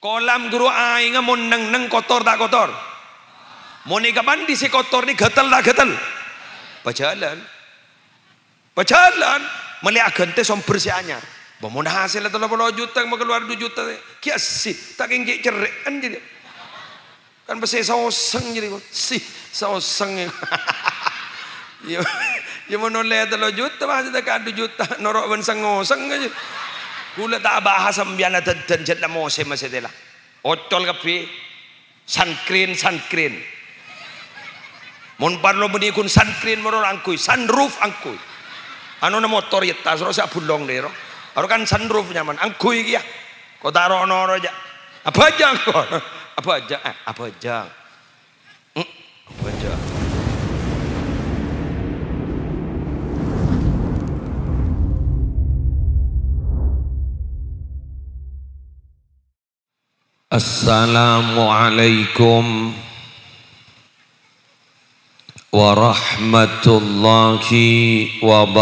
kolam guru aing mun neng kotor tak kotor. Mun ni kapan di si kotor ni gatal tak gatal. Pajalan melihat gente som bersih anyar. Bamun hasil 30 juta mau keluar 2 juta. Kia sih tak ingin cerai kan jadi. Kan bersih sauseng jadi sih sauseng. Ya mau noleh 3 juta bahasa tak 2 juta norok ban sangoseng aja. Kula tak bahasa mbiana dan jet la mose masedela. Otol kapi sunscreen. Mon parlo beni kun sunscreen moro angkui, sunroof angkui. Anu na motor yeta soro sa bulong dero. Aro kan sunroof nyaman angkui ya. Ko taro noro aja. Apa aja ko? Apa aja? Apa aja? Apa aja? Assalamualaikum warahmatullahi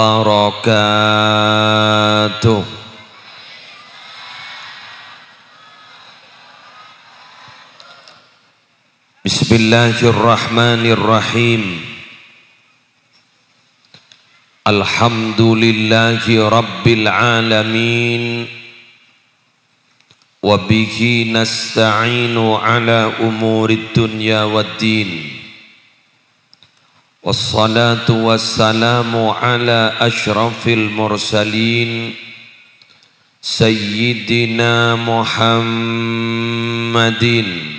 wabarakatuh. Bismillahirrahmanirrahim. Alhamdulillahi rabbil alamin. Wa bihi nasta'inu ala umurid dunya waddin. Wassalatu wassalamu ala ashrafil mursalin Sayyidina Muhammadin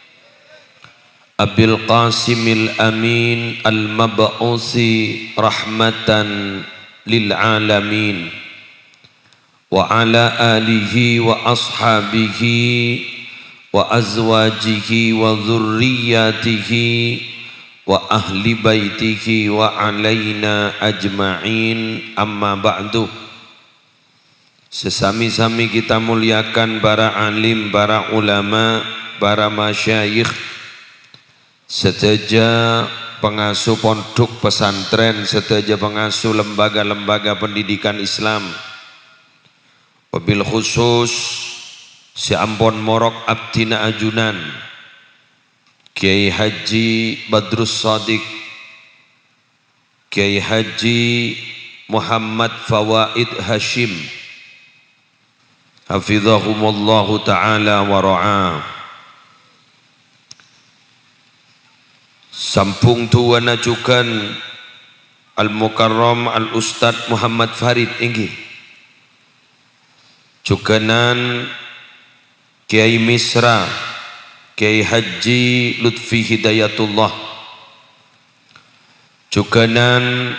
Abil Qasimil Amin Al-Mab'usi rahmatan lil alamin wa ala alihi wa ashabihi wa azwajihi wa dhurriyyatihi wa ahli baitihi wa alaina ajma'in, amma ba'du. Sesami-sami kita muliakan para alim, para ulama, para masyayikh, seteja pengasuh pondok pesantren, seteja pengasuh lembaga-lembaga pendidikan Islam, wabil khusus si Ambon Morok Abdina Ajunan, Kiai Haji Badrus Shadiq, Kiai Haji Muhammad Fawaid Hashim, hafizahumullahu ta'ala wa ra'ah. Sampung tua najukan Al-Mukarram Al-Ustad Muhammad Farid inggih cukanan Kiai Misra Kiai Haji Lutfi Hidayatullah, cukanan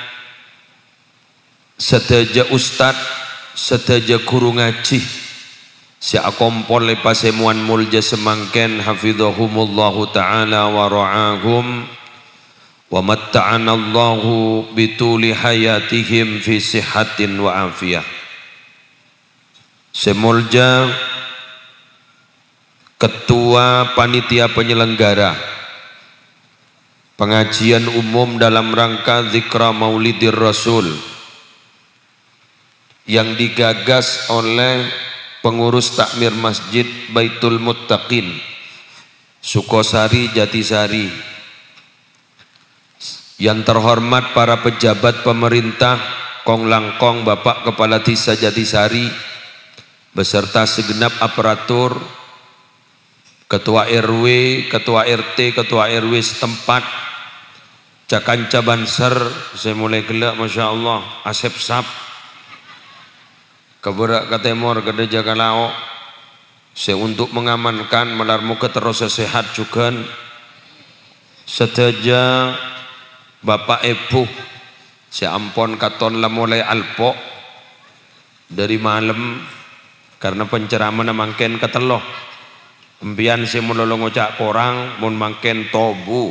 seteja ustad, seteja guru ngaji si akompol le pasemuan mulja semangken, hafizahumullahu ta'ala wa ra'ahum wa matta'anallahu bituli hayatihim fi sihatin wa afiyah. Semulja Ketua Panitia Penyelenggara Pengajian Umum dalam rangka Zikra Maulidir Rasul yang digagas oleh pengurus takmir Masjid Baitul Muttaqin Sukosari Jatisari, yang terhormat para pejabat pemerintah Kong Langkong, Bapak Kepala Desa Jatisari beserta segenap aparatur, Ketua RW, Ketua RT, Ketua RW setempat, Cakanca Banser, saya mulai gelak Masya Allah, Asep Sap, Keberak Katemor, Gede Jagalao, saya untuk mengamankan melarmu terus sehat juga, seteja Bapak Epu, saya ampon katon lah mulai alpok dari malam, karena penceraman mangken keteloh empian si mulolong ngocak korang mun mangken tobu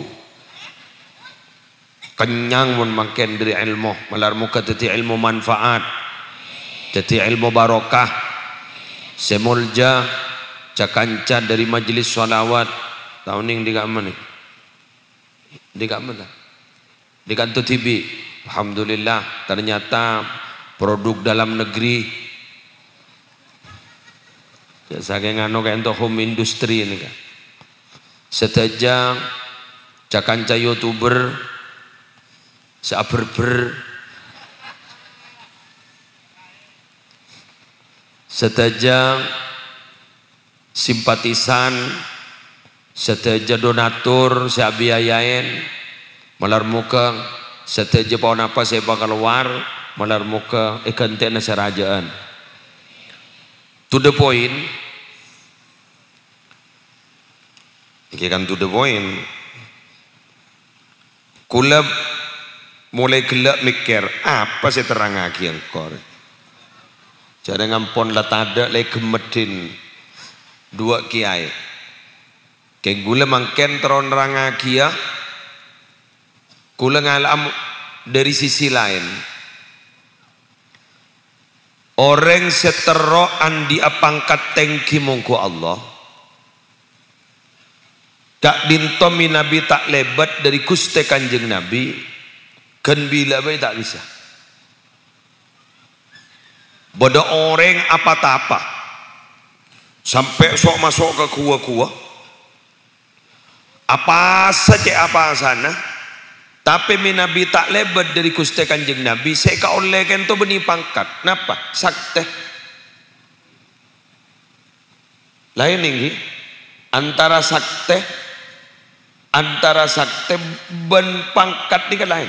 kenyang mun mangken dari ilmu melarmu keteti ilmu manfaat jadi ilmu barokah. Semulja cakanca dari majelis sholawat tahun ini di mana nih di mana di kantor TV. Alhamdulillah ternyata produk dalam negeri saking anu kayak untuk home industry ini kan. Sedajang cakanca youtuber saberber sedajang simpatisan sedaja donatur saya biayain malar muka sedaja pohon apa saya bakal keluar malar muka gantian serajaan to the point. Iki kan to the point. Kula mulai gelap mikir apa sih terang lagi yang kor. Jadi ngampon lah tada lagi gemedin dua kiai. Kayak gula mangken teron terang lagi ya. Kula ngalam dari sisi lain. Orang setero andi apangkat tengki mongko Allah. Kak dintomi Nabi tak lebat dari kuste kanjeng Nabi. Kan bila baik tak bisa. Bodoh orang apa-apa. Sampai sok masuk ke kuah-kuah. Apa saja apa sana. Tapi Nabi tak lebat dari kuste kanjeng Nabi. Saya ka oleh kan tu benih pangkat. Kenapa? Sakte. Lain ini. Antara sakte ben pangkat ni kan lain.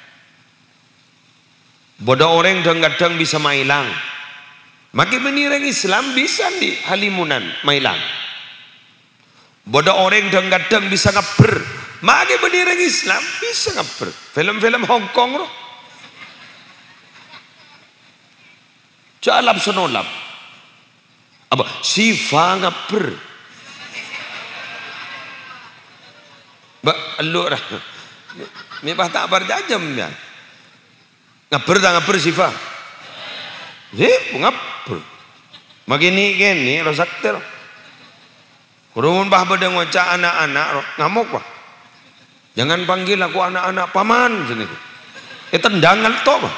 Bodoh orang kadang-kadang bisa mailang. Maki menirang Islam bisa di halimunan mailang. Bodoh orang kadang-kadang bisa ngaper. Maki menirang Islam bisa ngaper. Film-film Hong Kong roh. Jalap senolap. Apa? Sifa ngaper. Elu lah. Ni bah tak berjajam ya. Ngaper tak ngaper sifat. Ngaper. Magini gini rosak ter. Kurungun bah bedeng waca anak-anak ngamuk bah. Jangan panggil aku anak-anak paman sini. Tendangan to bah.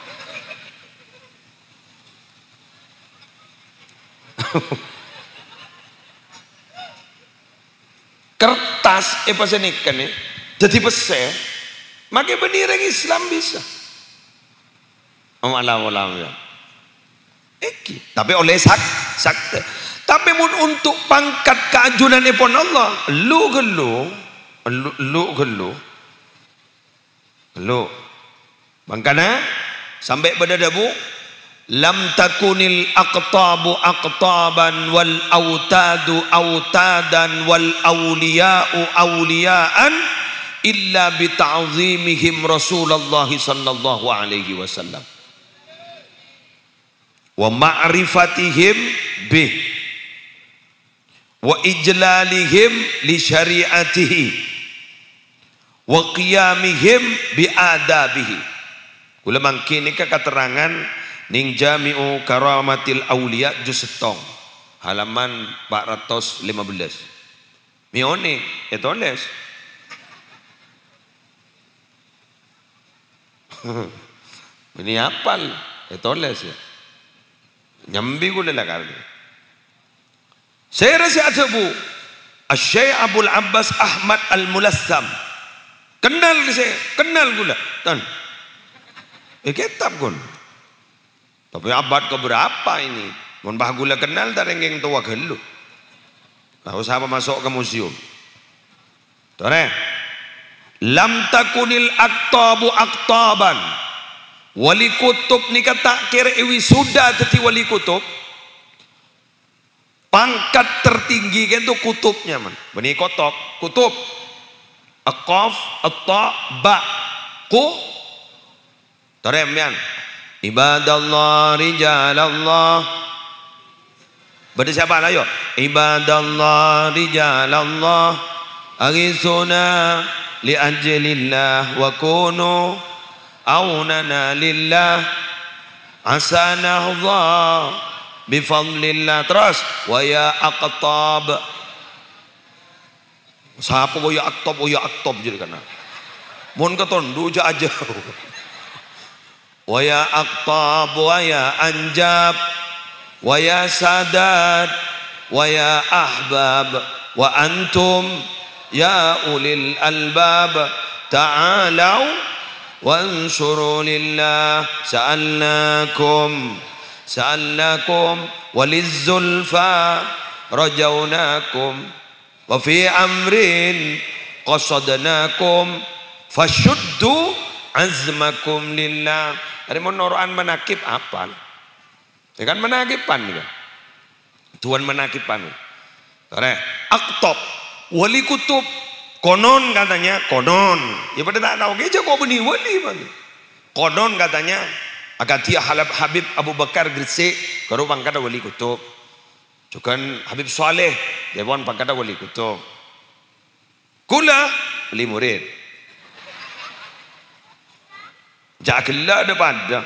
Kertas pasenikan ni jadi besar makai bendera Islam bisa ya. Tapi oleh sakte tapi untuk pangkat keajunan pun Allah lu bangkana sampai pada dabu lam takunil aqtabu aqtaban wal autadu autadan wal awliya'u awliya'an illa bita'zimihim Rasulullah sallallahu alaihi wasallam wa ma'rifatihim bih wa ijlalihim li syari'atihi wa qiyamihim bi adabihi. Kula mangkin ni keterangan ning Jami'u Karamatil Aulia juz setong halaman 415 mione etoles ini apal etoles ya nyambi gula lakar saya rasa ada bu Syekh Abdul Abbas Ahmad Al-Mulassam kenal saya kenal gula tan kitab gun. Tapi abad keberapa ini? Mun bah gula kenal tak rengeng tua gelu. Tahu siapa masuk ke museum? Tore. Lam takunil aktabu aktaban. Wali kutub ni kata kira iwi sudah teti wali kutub. Pangkat tertinggi kan tu kutubnya man. Beni kotok kutub. Aqaf, atta, ba, ku. Tore mian. Ibadallah rijalallah. Pada siapa lah yo? Ibadallah rijalallah aghithuna li ajlillah wa kunu aunana lillah asanahudha bifadlillah. Terus wa ya aqtab. Siapa wa ya aqtab jadi kana. Mun ketondu aja. Wa ya aqtab wa ya anjab wa ya sadat wa ya ahbab wa antum ya ulil albab ta'alau wansuru lillah sa'alnakum walizzulfa rajaunakum wa fi amrin qasadnakum fashuddu azmakum lillah. Ada menoroan menakib apa? Ya kan menakiban kan? Tuhan menakiban. Aktob wali kutub konon katanya konon. Ya pada tak tahu keja kok benih wali bang. Konon katanya Akatia Habib Abu Bakar Gresik karo pangkat wali kutub. Juga Habib Saleh dia pun pangkat wali kutub. Kula wali murid. Jakillah ada pada.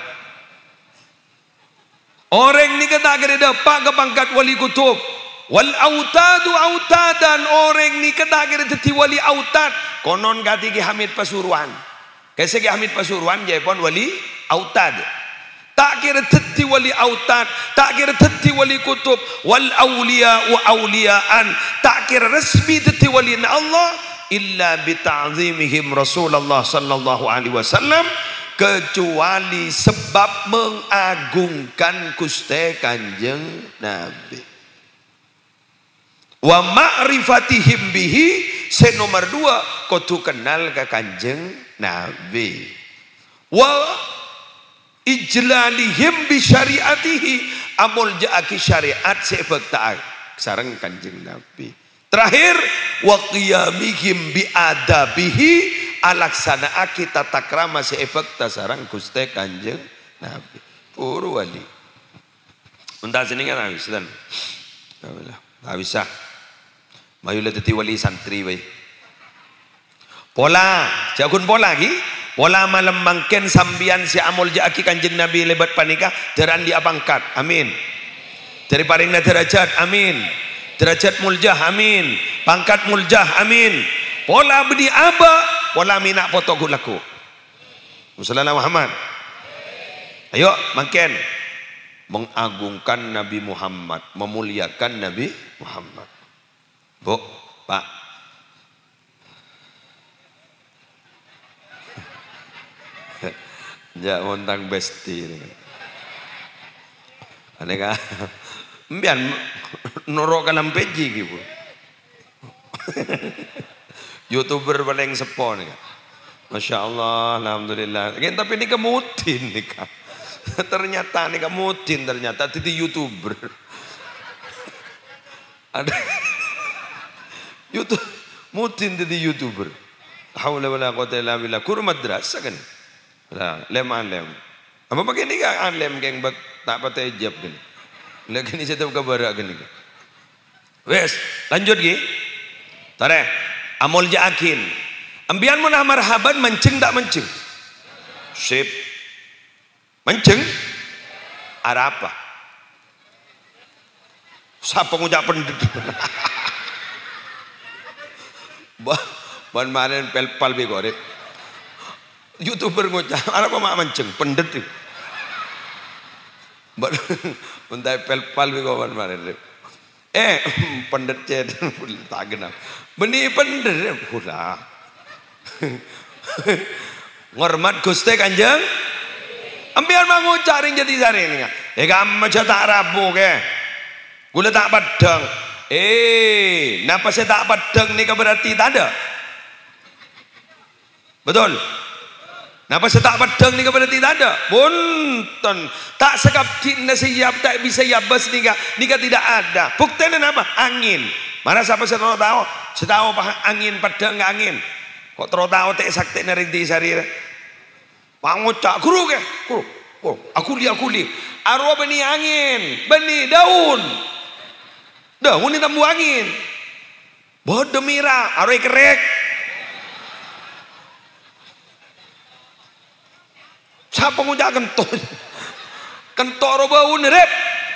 Orang ni kata kira dapat ke pangkat wali kutub. Wal autadu autadan, orang ni kata kira teti wali autad. Konon kati Ki Hamid Pasuruan. Kaisa Ki Hamid Pasuruan dia pun wali autad. Tak kira teti wali autad, tak kira teti wali kutub, wal awliya wa awliyaan, tak kira resmi teti wali Allah illa bi ta'zimihim Rasulullah sallallahu alaihi wasallam, kecuali sebab mengagungkan Gusti Kanjeng Nabi. Wa ma'rifatihim bihi, nomor 2 kudu kenal ke Kanjeng Nabi. Wa ijlalihim bi syariatihi, amul jaaki syariat sebab taat sareng Kanjeng Nabi. Terakhir wa qiyamihim bi adabihi, alaksanaake tata krama seefek tasarang Gusti Kanjeng Nabi. Puru wali. Unta sini kan habis dan. Habis ah. Mayula teti wali santri bae. Pola, jagun pola lagi. Pola malam mangken sambian si amul jaaki Kanjeng Nabi lebat panika teran dia pangkat. Amin. Dari paringna derajat. Amin. Derajat muljah. Amin. Pangkat muljah. Amin. Pola bedi aba, pola minak foto gulaku. Musallana Muhammad. Ayo mangken mengagungkan Nabi Muhammad, memuliakan Nabi Muhammad. Bu, Pak. Ya montang besti ini. Aneka mbian norok kalam peji gitu. YouTuber paling sepo nih. Masya Allah, alhamdulillah. Tapi ini kemutin nih kak. Ternyata nih kemutin ternyata titi YouTuber. Ada YouTube mutin titi YouTuber. Haula wala quwwata illa billah. Kur madrasah kan. Lah, lem. Apa pakai ni kan lem geng bak tak pakai hijab kan. Lagi ni saya tahu kabar kan ni. Wes, lanjut gi. Tare, amul jaakin. Ambian munah marhaban menceng tak menceng? Sip. Menceng? Ada apa? Siapa ngucap pendet? Ban maren pelpal be gorek. YouTuber ngucap, ada apa mak menceng? Pendet. Bentai pelpal be ban maren. Pendet ced tak genap. Benih pendet pula. Ngormat Gusti Kanjeng. Ambiar mangu cari jadi saring. Kamu macam tak rabu ke? Gula tak padang. Napa saya tak padang ni berarti tak ada? Betul? Napa saya tak padang ni berarti tak ada? Bunten. Tak sekap tina siap tak bisa yabas nika tidak ada. Buktinya apa? Angin. Mana siapa saya tahu? Saya tahu angin padang nggak angin. Kok terus tahu tak sakti nerinti sari? Pangocak guru ke? Guru. Oh, aku li. Arwah benih angin, benih daun. Daun ni tambu angin. Bodoh mira, arwah kerek. Siapa ngujak kentor? Kentor bau nerep.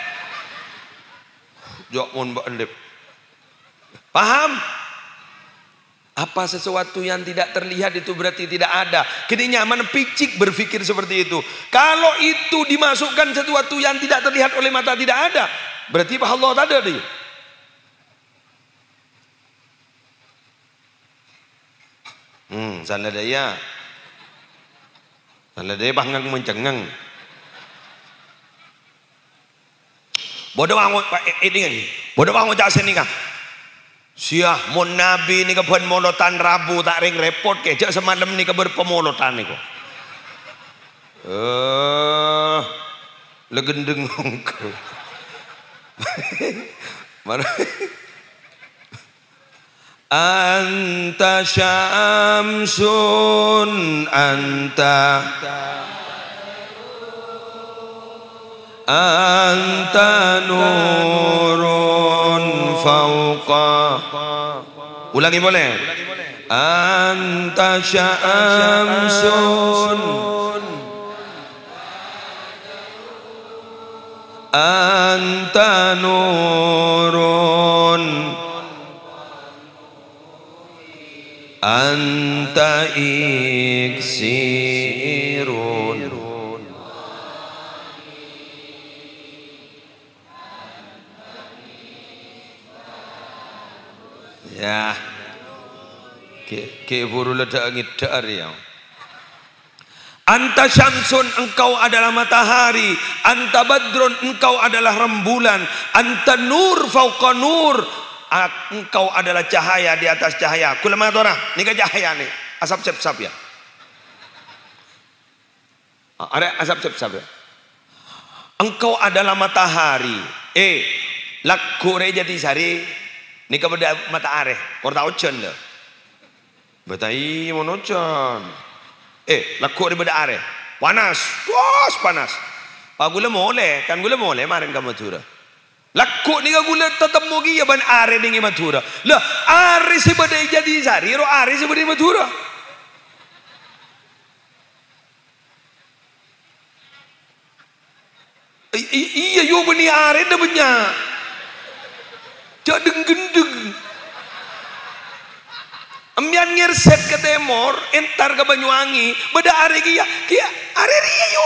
Jok mon mbak nerep. Paham? Apa sesuatu yang tidak terlihat itu berarti tidak ada. Kini nyaman picik berpikir seperti itu. Kalau itu dimasukkan sesuatu yang tidak terlihat oleh mata tidak ada, berarti Allah tak ada dia. Salah daya. Salah daya bangang mencengang. Bodoh bangun ini kan. Bodoh bangun jak sini kan. Siah mon nabi ni kepen molotan Rabu tak ring repot ke jak semalam ni ke berpemolotan ni ko. Legendeng ko. Mana? Anta syamsun anta nurun fauqa. Ulangi boleh? Anta syamsun anta nurun anta iksirun. Ya ke buru ledak ngidar ya. Anta syamsun, engkau adalah matahari. Anta badrun, engkau adalah rembulan. Anta nur fauqa nur, engkau adalah cahaya di atas cahaya. Kula matora, ni ka cahaya ni. Asap sep-sap ya. Ada asap sep-sap ya. Engkau adalah matahari. Laku rejati sari. Ni ka beda matahari. Korta ocon le. Betai monocon. Laku di beda are. Panas. Terus panas. Pak gula mole, kan gula mole marin ka Mathura. Laku ni ka gula tetap mogi ya ban are dingi Mathura. Lah are si beda jadi sari, ro are si beda Mathura. Iya yo beni are dah banyak. Jak deng-gendeng. Ambian ngirset ke Timor, entar ke Banyuwangi, beda are kia are ria yo.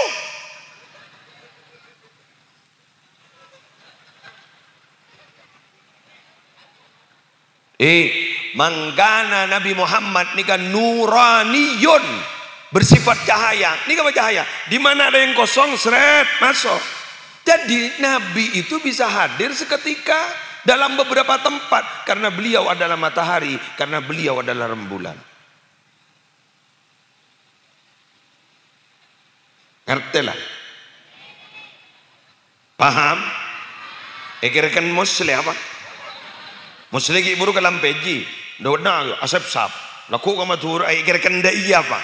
Manggana Nabi Muhammad ni kan nuraniyun, bersifat cahaya. Ni apa cahaya? Di mana ada yang kosong, seret masuk. Jadi Nabi itu bisa hadir seketika dalam beberapa tempat karena beliau adalah matahari, karena beliau adalah rembulan. Ngerti lah? Paham? Kira-kira muslim apa? Muslim ki buru kalam peji, dona asap sap. Laku ka Mathura kira-kira nda iya apa?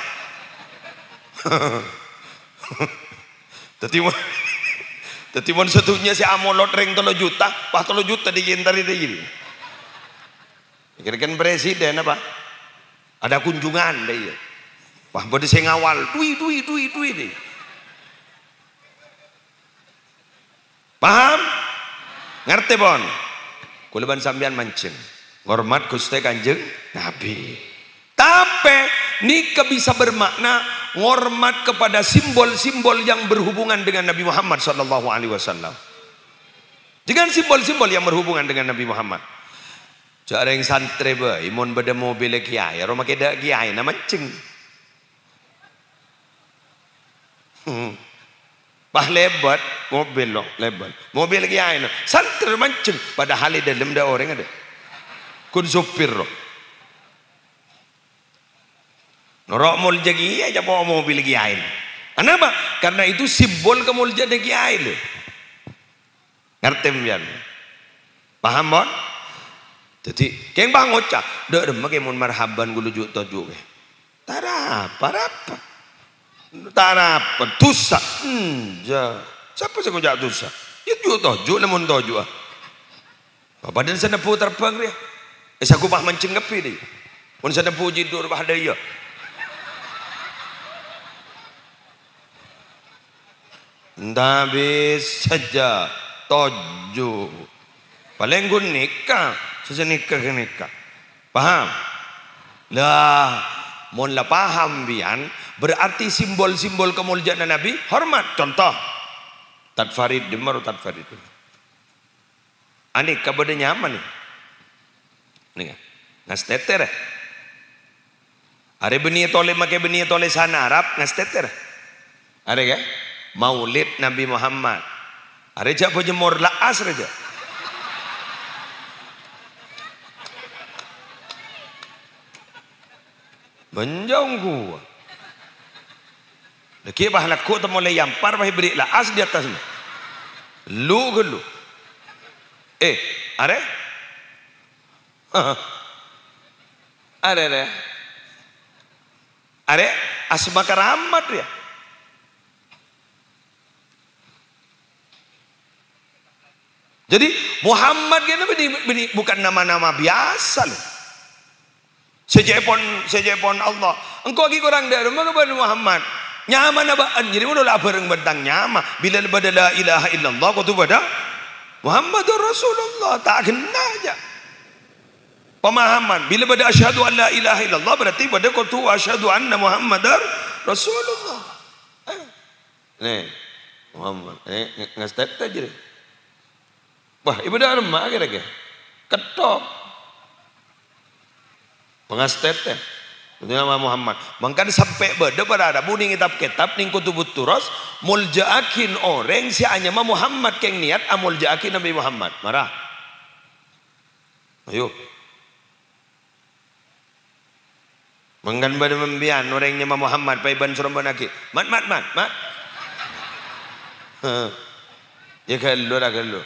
Tadi mon satunya si amolot ring 3 juta, pas 3 juta digintari deh. Kira-kira presiden apa? Ada kunjungan deh. Wah, bodi saya ngawal, duit deh. Paham? Ngerti bon? Kuleban sambian mancing. Hormat Gusti Kanjeng Nabi. Tapi nikah bisa bermakna ngormat kepada simbol-simbol yang berhubungan dengan Nabi Muhammad sallallahu alaihi wasallam. Jangan simbol-simbol yang berhubungan dengan Nabi Muhammad. Cara yang santri ba, imun beda mobil kiai, ro make dak kiai na mancing. Bah lebat mobil lo, lebat. Mobil kiai no, santri mancing padahal di dalam da orang ada. Kun sopir lo. Norok mul jagi aja bawa mobil kiai. Kenapa? Karena itu simbol kemuliaan kiai lo. Ngerti mbian? Paham bon? Jadi, keng bang ngocak, dak dem make mun marhaban gulujuk tojuk ke. Tarapa. Tusa. Siapa sih ngocak tusa? Itu tojuk namun tojuk. Bapak dan sana pu terbang dia. Saku bah mancing ngepi deh. Mun sana pu jidur bah daya. Habis saja toju paling gun nikah sesenikah ke nikah. Paham? Lah mon la paham bian berarti simbol-simbol kemuliaan Nabi hormat. Contoh tadfarid demar tadfarid ani kabade nyaman nih ngas teter Are benih tole make benih tole sana Arab ngasteter. Are ke? Maulid Nabi Muhammad. Are jak jemur laas raja. Benjongku. Laki bahlaku temu le yampar bah beri laas di atas. Lu gelu. Are? Are asma keramat dia. Jadi Muhammad ini bukan nama-nama biasa loh. Sejepon Allah. Engkau lagi kurang dari rumah kepada Muhammad. Nyaman abaan. Jadi mula bareng bentang nyama. Bila pada la ilaha illallah kau tu pada Muhammadur Rasulullah tak kena aja. Pemahaman bila pada asyhadu an la ilaha illallah berarti pada kau tu asyhadu anna Muhammadar Rasulullah. Nih Muhammad ngastet aja. Wah ibadah rumah kira-kira ketok pengastet ya. Itu nama Muhammad. Mangkan sampai beda pada ada buning kitab-kitab ning kutubut turas muljaakin orang si anya mah Muhammad keng niat amuljaakin Nabi Muhammad. Marah. Ayo. Mangkan pada membian orangnya mah Muhammad pai ban seremban lagi. Mat. Ya kalau dah kalau.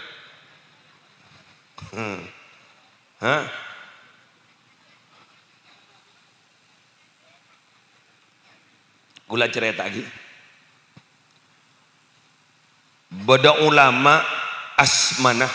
Gula cerita lagi. Bada ulama asmanah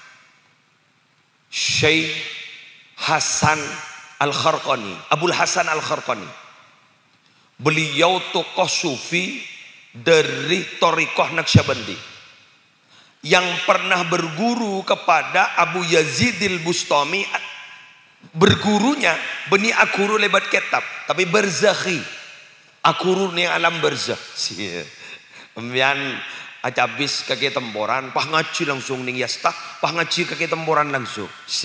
Syekh Hasan Al-Kharqani, Abul Hasan Al-Kharqani. Beliau tokoh sufi dari Thariqah Naqsyabandi yang pernah berguru kepada Abu Yazidil Bustami. Bergurunya beni akuru lebat kitab tapi berzakhi akuru ni alam berzakh ambian acabis kaki temboran pah ngaji langsung ning yastah pah ngaji kaki temboran langsung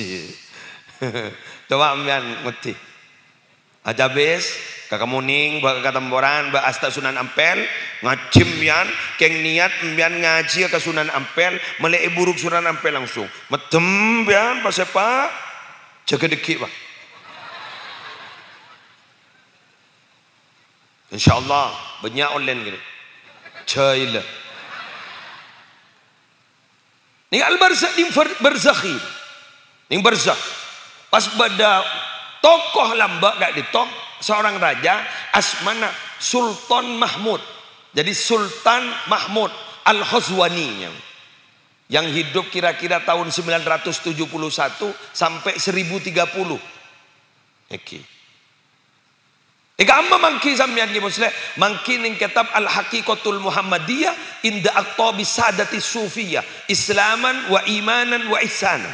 coba ambian ngerti acabis kakamuning ba katemboran ba asta Sunan Ampel ngajim yan keng niat mbian ngaji ke Sunan Ampel melek buruk Sunan Ampel langsung medem mbian pas sepa jaga deki pak insyaallah banyak online gini caila ni al-barzakh di berzakhi ning berzakh pas pada tokoh lambak gak ditok seorang raja asmana Sultan Mahmud. Jadi Sultan Mahmud Al-Khazwani yang hidup kira-kira tahun 971 sampai 1030. Oke. Amma mangki sampeyan ki muslim mangki ning kitab Al-Haqiqatul Muhammadiyah inda aqtabi sadati sufiyah islaman wa imanan wa ihsanan.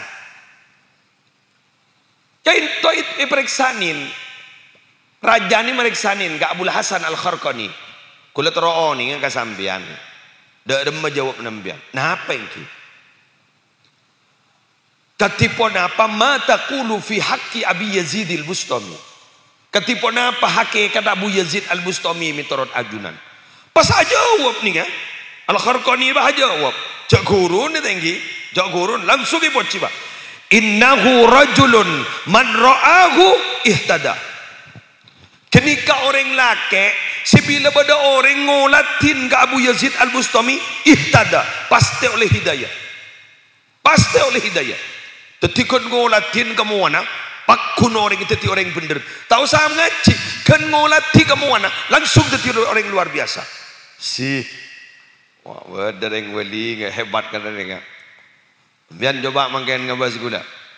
Kain toit iperiksanin raja ni meriksanin ke Abul Hasan Al-Kharqani. Kula teroo ni ka sampeyan. Dak dem menjawab nambian. Napa engki? Katipon apa ma taqulu fi haqqi Abi Yazid Al-Bustami. Katipon apa hakikat Abu Yazid Al-Bustami miturut ajunan. Pas jawab ni kan. Al-Kharqani bah jawab. Cak gurun ni tinggi. Cak gurun langsung dipoci bah. Innahu rajulun man ra'ahu ihtada. Ketika orang laki sebila pada orang ngolatin ke Abu Yazid Al-Bustami ihtada pasti oleh hidayah. Pasti oleh hidayah. Ketika ngolatin kamu mana pakun orang itu jadi orang bener. Tahu saya ngaji kan ngolati kamu mana langsung jadi orang luar biasa. Wah, ada yang wali hebat kan ada. Biar coba mangken ngabas gula.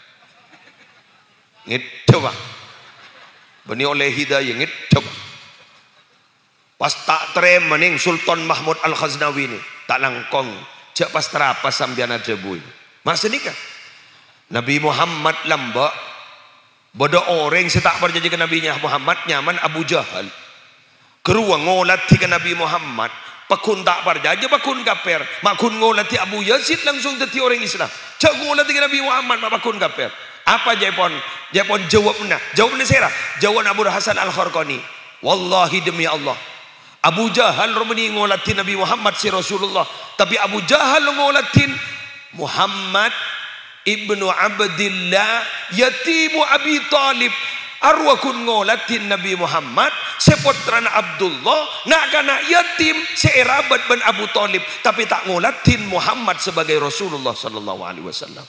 Gitu bang. Beni oleh hidayah gitu. Pas tak terima ning Sultan Mahmud Al-Khaznawi ni tak langkong. Cak pas terapas sambian ada bui. Masa ni kan Nabi Muhammad lamba bodoh orang setak berjanji ke Nabi Muhammad nyaman Abu Jahal. Keruang ngolati ke Nabi Muhammad. Pakun tak berjanji pakun kafir. Makun ngolati Abu Yazid langsung jadi orang Islam. Cak ngolati ke Nabi Muhammad pakun kafir. Apa jepon? Jepon jawabnya serah. Jawab Abu Hasan Al-Kharqani. Wallahi demi Allah. Abu Jahal romani ngolatin Nabi Muhammad si Rasulullah. Tapi Abu Jahal ngolatin Muhammad ibnu Abdillah yatimu Abi Talib. Arwakun ngolatin Nabi Muhammad sepotran Abdullah nak kana yatim seerabat ban Abu Talib. Tapi tak ngolatin Muhammad sebagai Rasulullah sallallahu alaihi wasallam.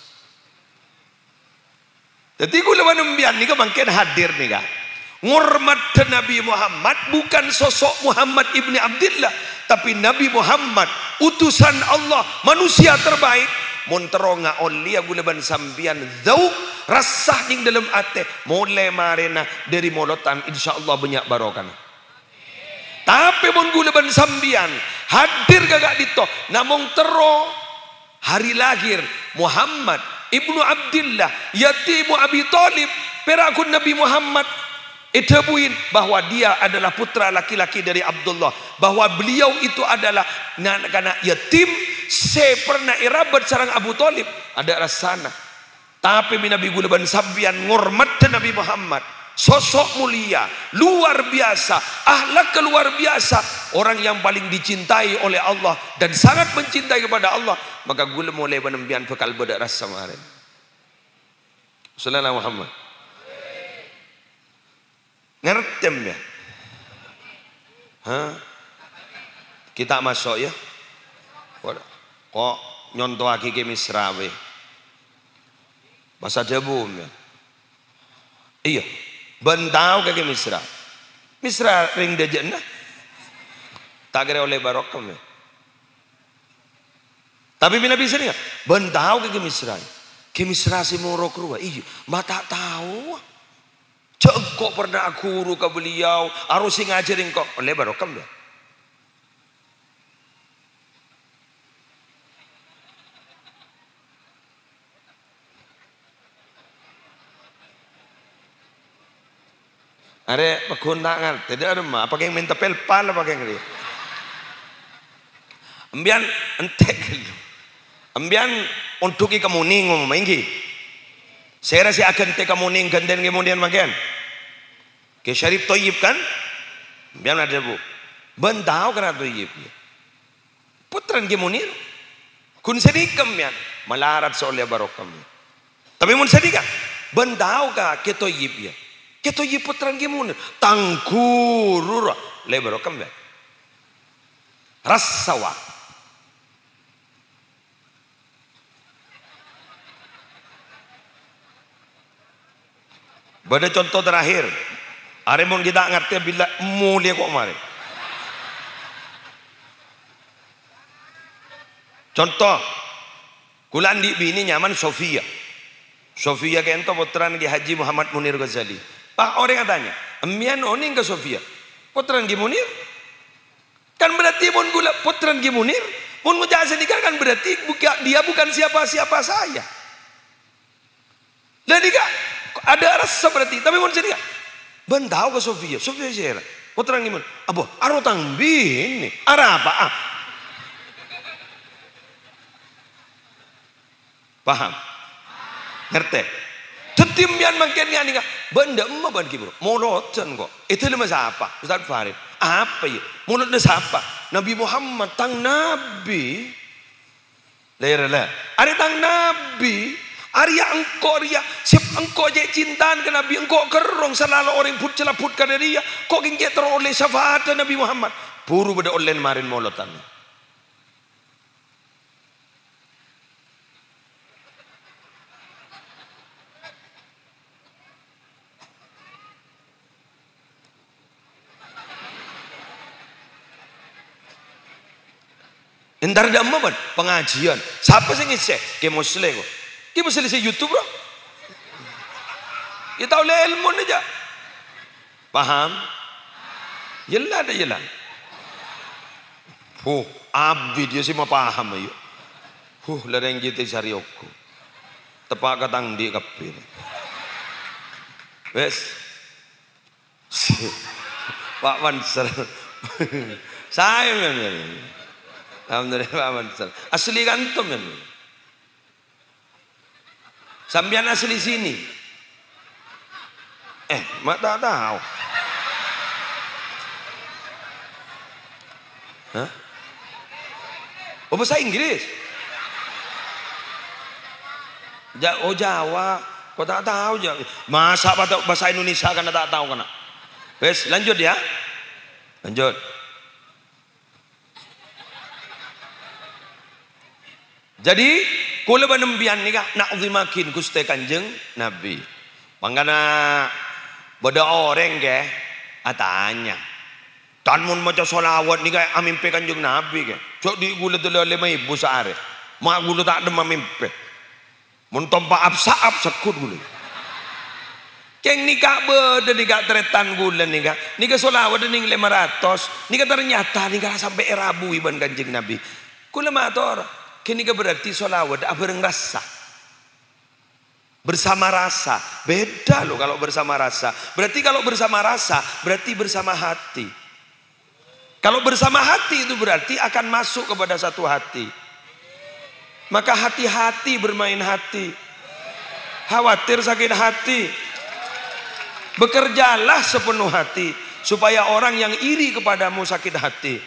Jadi gula manumbian ni mungkin hadir ni kan. Ngormat Nabi Muhammad bukan sosok Muhammad ibni Abdillah, tapi Nabi Muhammad utusan Allah, manusia terbaik. Monteronga olia gula ban sambian zauk rasah ning dalam ate mulai marena dari molotan insyaallah banyak barokah. Tapi mon gula ban sambian hadir gagak dito namung tero hari lahir Muhammad ibnu Abdillah yatimu Abi Talib perakun Nabi Muhammad etabuin bahwa dia adalah putra laki-laki dari Abdullah, bahwa beliau itu adalah anak yatim pernah irabat sarang Abu Talib ada rasana. Tapi Nabi gulaban sabian ngormat Nabi Muhammad sosok mulia luar biasa, akhlak luar biasa, orang yang paling dicintai oleh Allah dan sangat mencintai kepada Allah. Maka gula mulai menembian bekal bedak rasa kemarin. Sallallahu Muhammad ngertem ya. Kita masuk ya. Kok nyontoh aki ke misrawe bahasa Jawa ya. Iya bentau ke misra ring dejana tak kira oleh barokah ya. Tapi Nabi sini ya bentau ke misra si moro keruah. Iya mata tahu kok pernah aku guru ke beliau harus ngajarin kok oleh barokah ya. Are paguntangan tidak ada mah apa yang minta pelpal apa yang dia ambian entek ambian untuk ikamuning ngomongin saya rasa akan te kamuning ganden kemudian makan ke Syarif Toyib kan ambian ada bu bentau kena Toyib putran kemunir kun sedikam ya malarat soalnya barokam tapi mun sedikah bentau ka ke Toyib ya keto ye putran gemun tangkurur lebar kambe rasawa pada contoh terakhir aremun kita ngerti bila mulia kok mari contoh kulan di bini nyaman Sofia kento putran ki Haji Muhammad Munir Ghazali. Pak orang katanya, emian oning ke Sofia, putran ki Munir, kan berarti mun gula putran ki Munir, mun mujahid nikah kan berarti dia bukan siapa-siapa saya. Jadi kak ada rasa berarti, tapi mun sedih bentau ke Sofia saya, putran ki Munir, abo arutang bini, ara apa paham? Ngerti? Tetimian makin ngani kak benda emma ban kibro molotan kok itu lima siapa Ustaz Farid apa ya mulut siapa Nabi Muhammad tang Nabi lah ada tang Nabi Arya engkau ria sip engkau je cintaan ke Nabi engkau kerong selalu orang put celaput ke dia kok gengge teroleh syafaat Nabi Muhammad buru beda olen marin molotan. Entar ada apa pengajian siapa sih ngisi ke muslim kok ke muslim si YouTube bro kita tahu ilmu aja paham yelah ada yelah abdi dia sih mau paham ayo lereng jite cari aku tepak katang di kapil wes Pak Mansur saya memang alhamdulillah Pak Mansur asli kantum kan Sambian asli sini. Mak tak tahu. Hah? Oh, bahasa Inggris. Oh, Jawa. Kau tak tahu aja. Masa bahasa Indonesia kan tak tahu kan? Wes, lanjut ya. Lanjut. Jadi kula banembian nika nak zimakin Gusti Kanjeng Nabi. Mangkana bada orang ke atanya. Tan mun maca selawat nika amimpe Kanjeng Nabi ke. Cok di gula tele 5.000 sehari. Mak gula tak ada mamimpe. Mun tompa absaap sekut gula. Keng nika beda nika tretan gula nika. Nika selawat ning 500. Nika ternyata nika sampai Rabu iban Kanjeng Nabi. Kula matur. Kini berarti solawat bareng rasa, bersama rasa. Beda loh kalau bersama rasa. Berarti kalau bersama rasa berarti bersama hati. Kalau bersama hati itu berarti akan masuk kepada satu hati. Maka hati-hati bermain hati. Khawatir sakit hati. Bekerjalah sepenuh hati supaya orang yang iri kepadamu sakit hati.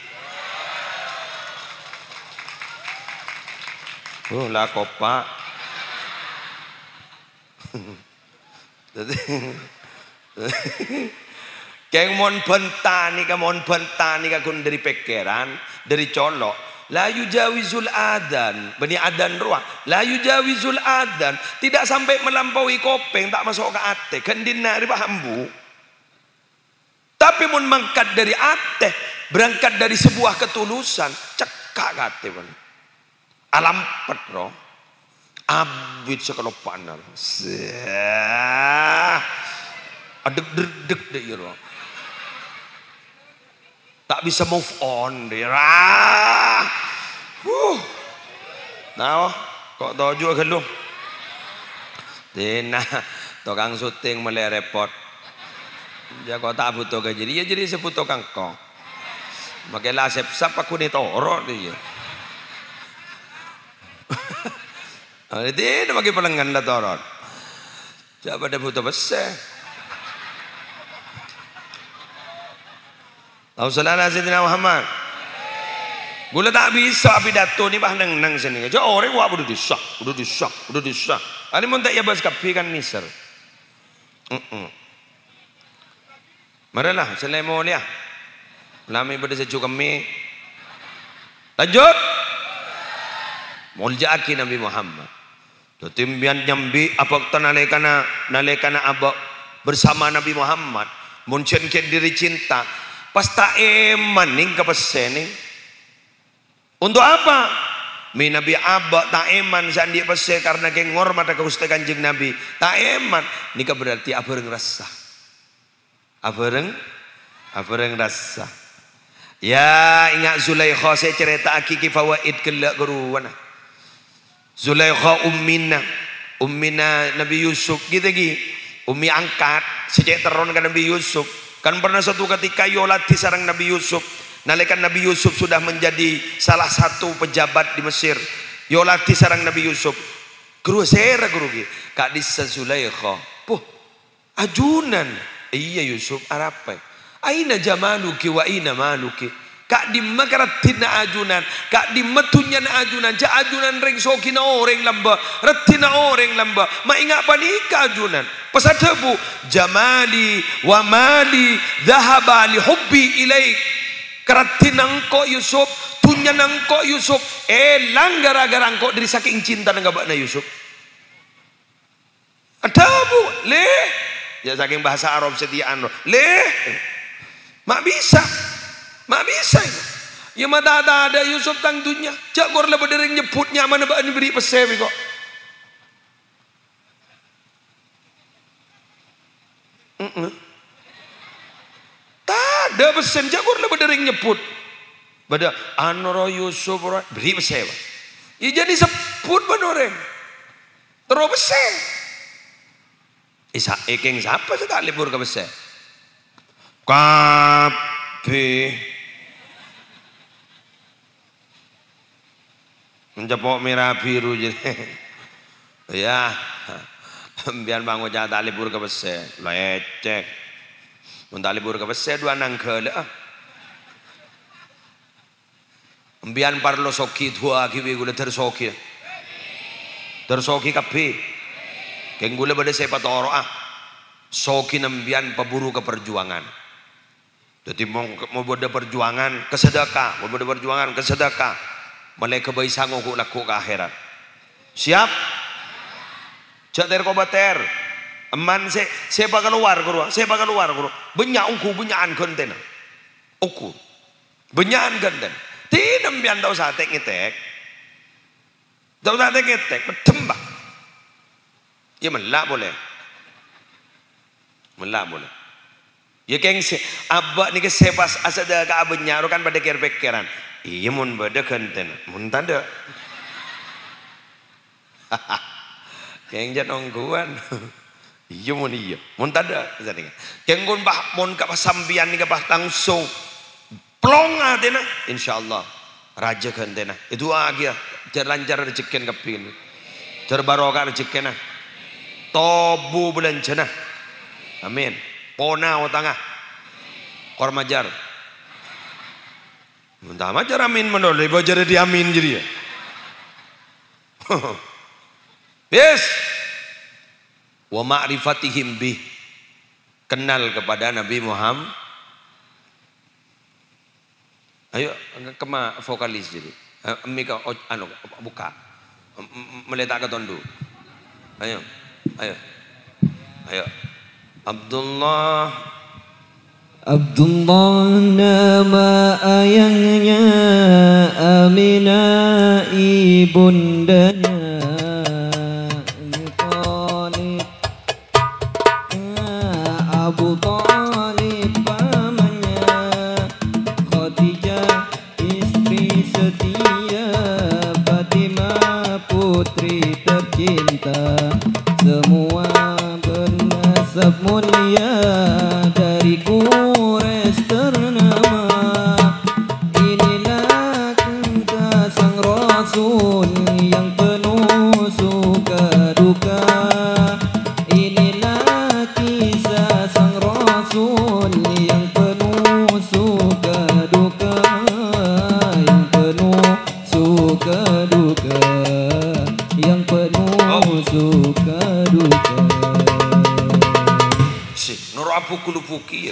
Oh lah kopak. Keng mon bentani ka kun dari pekeran, dari colok. La yujawizul adan, bani adan ruah. La yujawizul adan, tidak sampai melampaui kopeng, tak masuk ke ate. Kendina riba hambu. Tapi mon mangkat dari ate, berangkat dari sebuah ketulusan, cekak kate pun. Alam petro abid sekelopan adek deg deh iro tak bisa move on deh nah kok tojo gelum dina tukang syuting mulai repot ya kok tak butuh gaji dia jadi sebut tukang kok makanya sep-sep aku nih toro dia. Ini bagi pelanggan lah torot. Siapa ada butuh besar. Tahu salah Sayyidina Muhammad. Gula tak bisa pidato ni bah nang sini. Jadi orang wah udah disak. Ani mun tak ya bas kapi kan nisar. Marilah selemon ya. Lami pada sejuk kami. Lanjut. Muljaki Nabi Muhammad. Timbian nyambi apa nalekana abak bersama Nabi Muhammad muncen ke diri cinta pasta eman ning kapesene untuk apa mi Nabi abak tak eman sandi pese karena ke ngormat ka Gusti Kanjeng Nabi tak eman nika berarti abareng rasa abareng rasa ya ingat Zulaikha saya cerita akiki fawaid kelak geruwana Zulaikha ummina Nabi Yusuf gitu lagi ummi angkat sejak teron ke Nabi Yusuf kan pernah suatu ketika yolati sarang Nabi Yusuf nalikan Nabi Yusuf sudah menjadi salah satu pejabat di Mesir yolati sarang Nabi Yusuf guru sera guru kak disa Zulaikha puh ajunan iya Yusuf arapai aina jamaluki wa aina maluki kak di makaratina ajunan kak di metunya na ajunan ja ajunan ring sokina orang lamba retina orang lamba ma ingat panika ajunan pasadabu jamali wa mali dhahaba li hubbi ilaik karatinang ko Yusuf tunya nang ko Yusuf gara-gara engkau dari saking cinta nang gabakna Yusuf adabu le ya saking bahasa Arab setiaan le mak bisa ya mata ada Yusuf tang dunya cak gor lebih dari nyebutnya mana bak diberi pesewi kok tak ada pesen cak gor lebih dari nyebut pada anoro Yusuf beri pesewa ya jadi sebut benoreng terus pesen ekeng siapa sudah libur ke pesen kape mencepok merah biru jadi ya Biar bangun jangan tak libur ke besar. Lecek. Mun tak libur ke besar dua nang ke le. Biar parlo soki tua kiwi gula tersoki. Tersoki kapi. Keng gula pada sepa toro Soki nembian peburu ke perjuangan. Jadi mau buat perjuangan ke sedekah, mau buat perjuangan ke sedekah. Malaikat bayi sanggup laku ke akhirat. Siap? Cak ter kobater. Eman se bakal keluar guru, se bakal keluar guru. Banyak uku banyakan konten. Uku. Banyakan konten. Tidak biar tahu sate ngetek. Tahu sate ngetek bertembak. Ya melak boleh. Melak boleh. Ya keng abak ni ke sepas asada ka abenya kan pada kira-pikiran. Iya mun beda konten. Mun tanda. Keng jan ongguan. Iya mun iya. Mun tada zaninga. Keng gun bah mun ka pasambian ni ka bah langsung plong atena insyaallah raja kentena. Itu agia lancar rezekin kapin. Terbarokah rezekina. Tobu bulan cenah. Amin. Pona tangah. Kormajar. Muntah majar amin menoleh bajar di amin jadi ya. Yes. Wa ma'rifatihim bih. Kenal kepada Nabi Muhammad. Ayo kema vokalis jadi. Mika anu buka. Meletak ke tondu. Ayo. Ayo. Ayo. Abdullah nama ayahnya, Aminah ibundanya, Abu Thalib pamannya, Khadijah istri setia, Fatimah putri tercinta, semua bernasab mulia dari Quraisy ternama. Inilah kisah sang Rasul yang penuh suka duka. Inilah kisah sang Rasul yang penuh suka duka, yang penuh suka duka, yang penuh suka duka. Noro apu kulupuki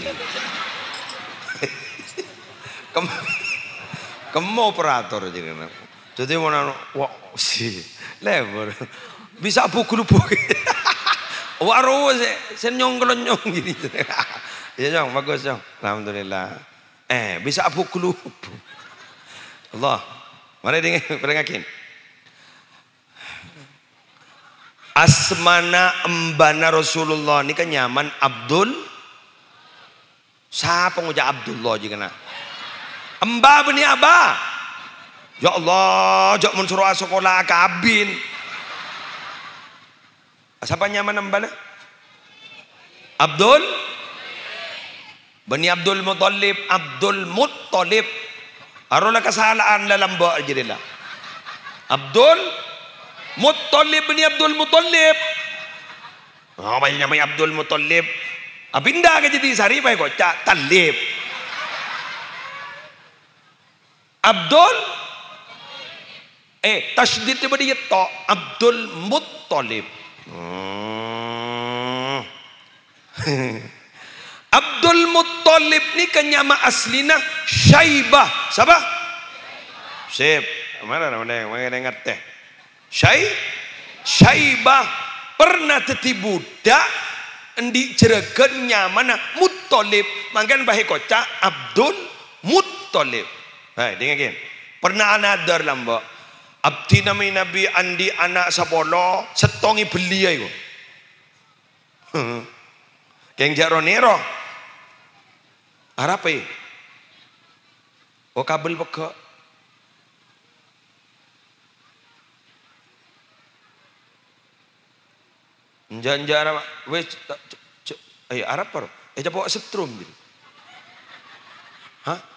kamu operator jadi mana wah si lever bisa apu kulupuki waru sen nyong gini ya jong bagus jong alhamdulillah bisa apu kulupuki Allah mari dengakin asmana embana Rasulullah ni kan nyaman Abdul. Siapa ngucap Abdullah juga na? Emba bani aba. Ya Allah, jak mun suruh sekolah kabin. Siapa nyaman embana? Abdul. Bani Abdul Muttalib, Abdul Muttalib. Arola kesalahan dalam bawa jadilah. Abdul Muttalib bin Abdul Muttalib. Oh, banyak namanya Abdul Muttalib. Abinda ke jadi sari baik kok cak Talib. Abdul tasydid tiba dia to Abdul Muttalib. Abdul Muttalib ni kenyama aslina Syaibah. Siapa? Sip. Mana ingat teh? Syaibah pernah teti budak di jeregen nyamana Muttalib mangkan bahe kocak Abdul Muttalib. Hai dengakin. Pernah anadar lamba. Abdi nami Nabi andi anak sapolo setongi beli ayo. Keng jaronero. Arape? Oh kabel peka. Janjara wes Arab par coba setrum gitu. Hah?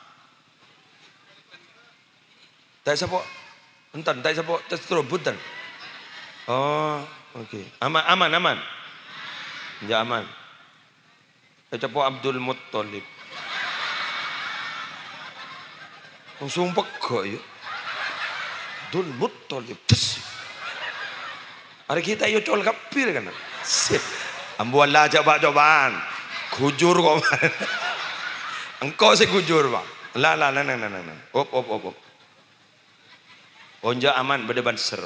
Tak siapa entan tak siapa setrum butan. Oh, okey. Aman. Jaman. Kecopo Abdul Muttalib. Sumpah kok ya. Abdul Muttalib. Hari kita yo col kapir kan. Ambu Allah coba-cobaan. Kujur kok. Engkau sih kujur, Bang. Lah. Op. Onja aman berdeban ser.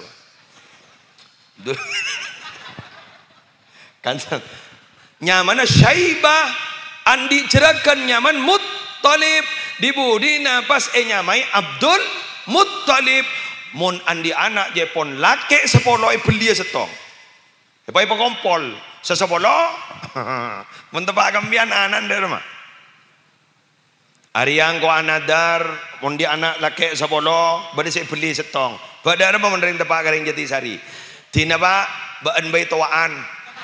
Kan nyaman Syaibah andi cerakan nyaman Muttalib dibudi napas nyamai Abdul Muttalib mun andi anak je pon lake sepolo beli setong pai pengompol sesepolo mun tebak kambian anan der mah ariang ko anadar mun di anak lake sepolo bade beli setong badar apa menerima tebak garing Jatisari tina pak baan bayi tuaan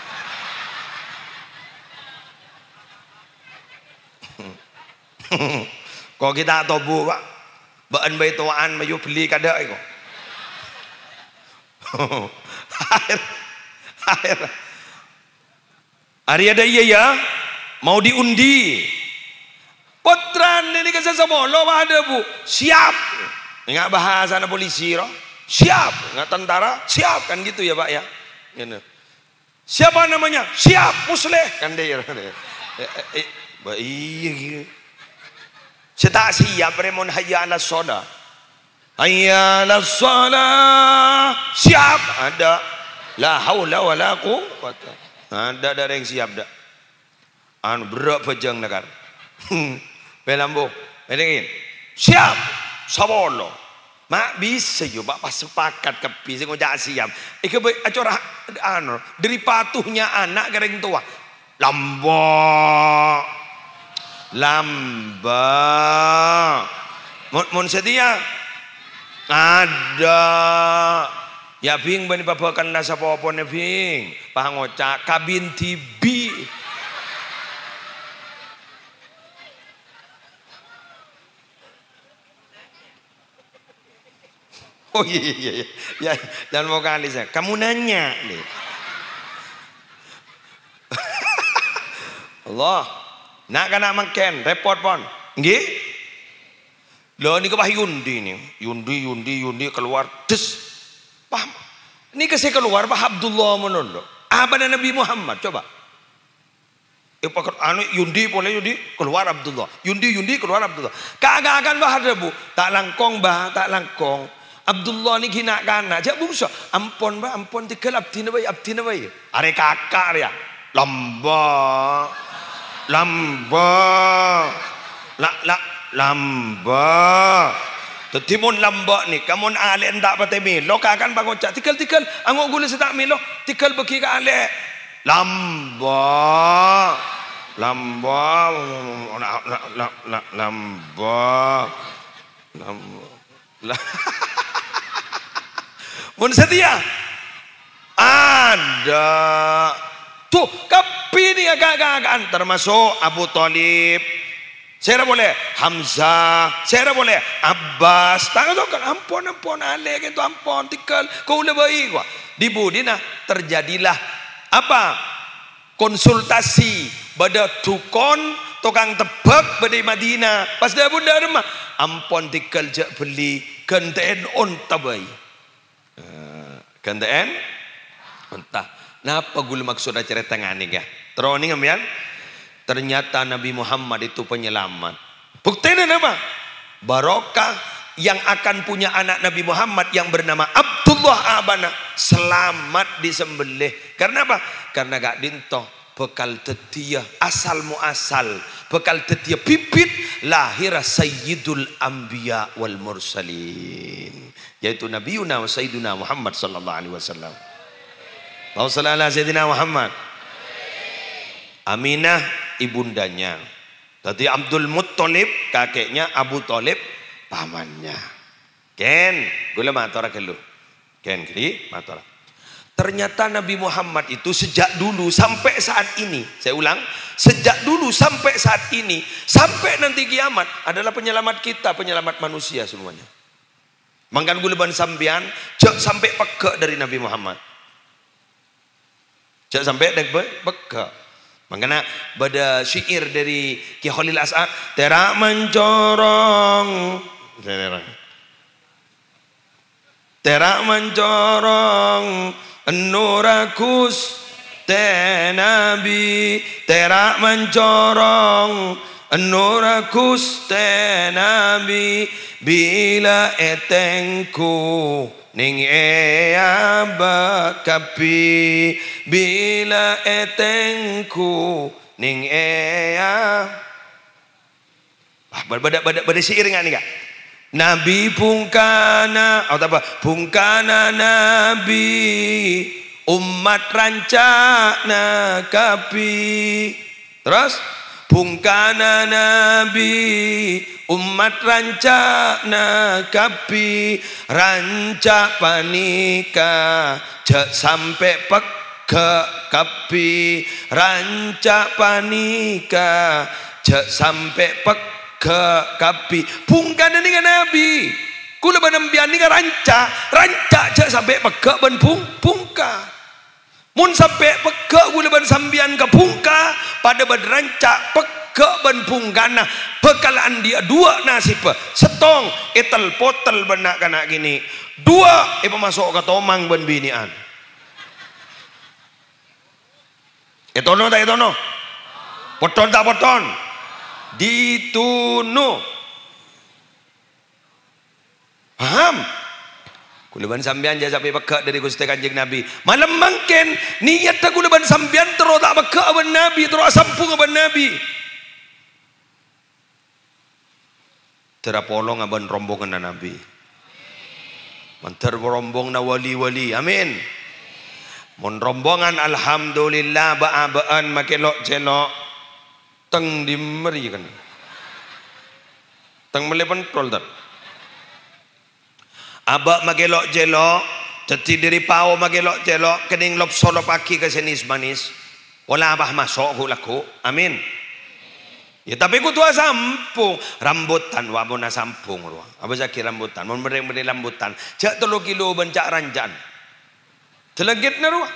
kok kita tobu pak baan bayi tuaan mayu beli kada kok akhir hari ada iya ya mau diundi potran ini ke sesabolo ada bu siap nggak bahasa anak polisi roh siap nggak tentara siap kan gitu ya pak ya siapa namanya siap musleh kan dia iya saya tak siap remon hayya ala sholah hayya ala sholah siap ada la haula wala quwwata ada yang siap dah anu berak pejang nakar pelambo pedengin siap sabolo mak bisa yo bapak sepakat kepi sing ngojak siap iki acara anu dari patuhnya anak gareng tua lamba mun setia ada ya bing bani babakan nasa popone bing pangocak kabin tibi oh iya ya jangan mau kali saya kamu nanya nih Allah nak kena makan repot pon nggih lho niku pah yundi nih yundi keluar des paham ini kasih keluar Pak Abdullah menolong apa Nabi Muhammad coba anu yundi boleh yundi keluar Abdullah yundi keluar Abdullah kagak akan bah ada bu tak langkong bah tak langkong Abdullah ni kina kana jak bungsa ampon bah ampon tikel abdina bayi are kakak ya lamba tetimun lamba ni kamun ale ndak pate milo ka kan pangocak tikel angok gula setak milo tikel bagi ka ale lamba mun setia ada tuh kapi ni agak-agakan termasuk Abu Thalib saya boleh Hamzah saya boleh Abbas tak kan ampun ale gitu ampun tikal kau lebih gua di budina terjadilah apa konsultasi pada tukang tebak pada Madinah pas dah bunda rumah ampun tikal jak beli ganten onta bayi ganten onta napa gula maksud cerita ngani ya terus ni ngamian ternyata Nabi Muhammad itu penyelamat buktinya apa barokah yang akan punya anak Nabi Muhammad yang bernama Abdullah abana selamat disembelih karena apa karena gak dintoh bekal tetia asal muasal bekal tetia pipit lahir sayyidul anbiya wal mursalin yaitu Nabiuna wa Sayyiduna Muhammad sallallahu alaihi wasallam Allahumma Sayyidina Muhammad Aminah ibundanya tadi Abdul Muttalib kakeknya Abu Thalib pamannya ken gula matora kelu ken kiri matora ternyata Nabi Muhammad itu sejak dulu sampai saat ini saya ulang sejak dulu sampai saat ini sampai nanti kiamat adalah penyelamat kita penyelamat manusia semuanya mangkan gula ban sambian jak sampai pekak dari Nabi Muhammad jak sampai dek pekak Makanya pada syair dari Ki Khalil As'ad, terak mencorong, terak mencorong nurakus tenabi, terak mencorong nurakus tenabi, bila etengku ning ea bakapi, bila etengku ning ea pada syair nggak nih kak? Nabi pungkana atau apa? Pungkana Nabi umat rancana kapi. Terus pungkana Nabi umat rancana kapi, ranca panika jak sampai peke kapi, ranca panika jak sampai peke kapi. Pungkana dengan Nabi kula banambian ni ranca jak sampai peke ban pungka. Mun sampai peke gula ban sambian ke pungka pada ban ranca peke ban pungkana bekalaan dia dua nasib setong etel potel benak kana gini dua masuk ke tomang ban binian etono tak etono poton tak poton ditunu paham. Kulaban sambian jasa sampai pekak dari Gusti Kanjeng Nabi. Malam mangken niat tak kulaban sambian terus tak pekak aban Nabi, terus sampung aban Nabi. Terapolong aban rombongan na Nabi. Mantar rombong na wali-wali. Amin. Mon rombongan alhamdulillah baabaan makelok celok teng dimeri kan. Teng melepan tol tak. Abak magelok jelok, teti diri pau magelok jelok, kening lop solo paki ke senis manis. Wala abah masuk hulaku, amin. Ya tapi ku tua sampung rambutan, wabona sampung ruang. Apa sakit rambutan, mau beri rambutan. Jak 3 kilo bencak ranjan. Telegit na ruang.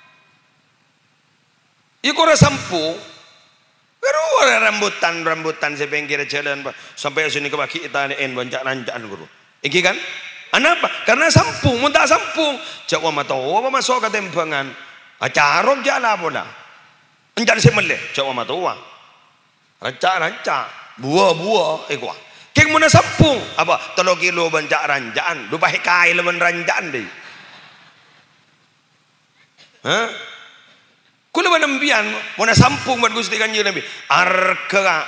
Iku ora sampung. Pero rambutan sepengkir jalan sampai sini ke baki itaan bencak ranjan guru. Iki kan? Kenapa? Karena sampung, mun tak sampung, cakwa mata apa masuk ke tempangan. Acarok jala pula. Enjan semele, cakwa mata wa. Ranca, buah, ekwa. Keng mun sampung, apa 3 kilo bencak ranjaan, lupa hekai lemen ranjaan deh. Hah? Kula banambian mun sampung ban Gusti Kanjeng Nabi. Arka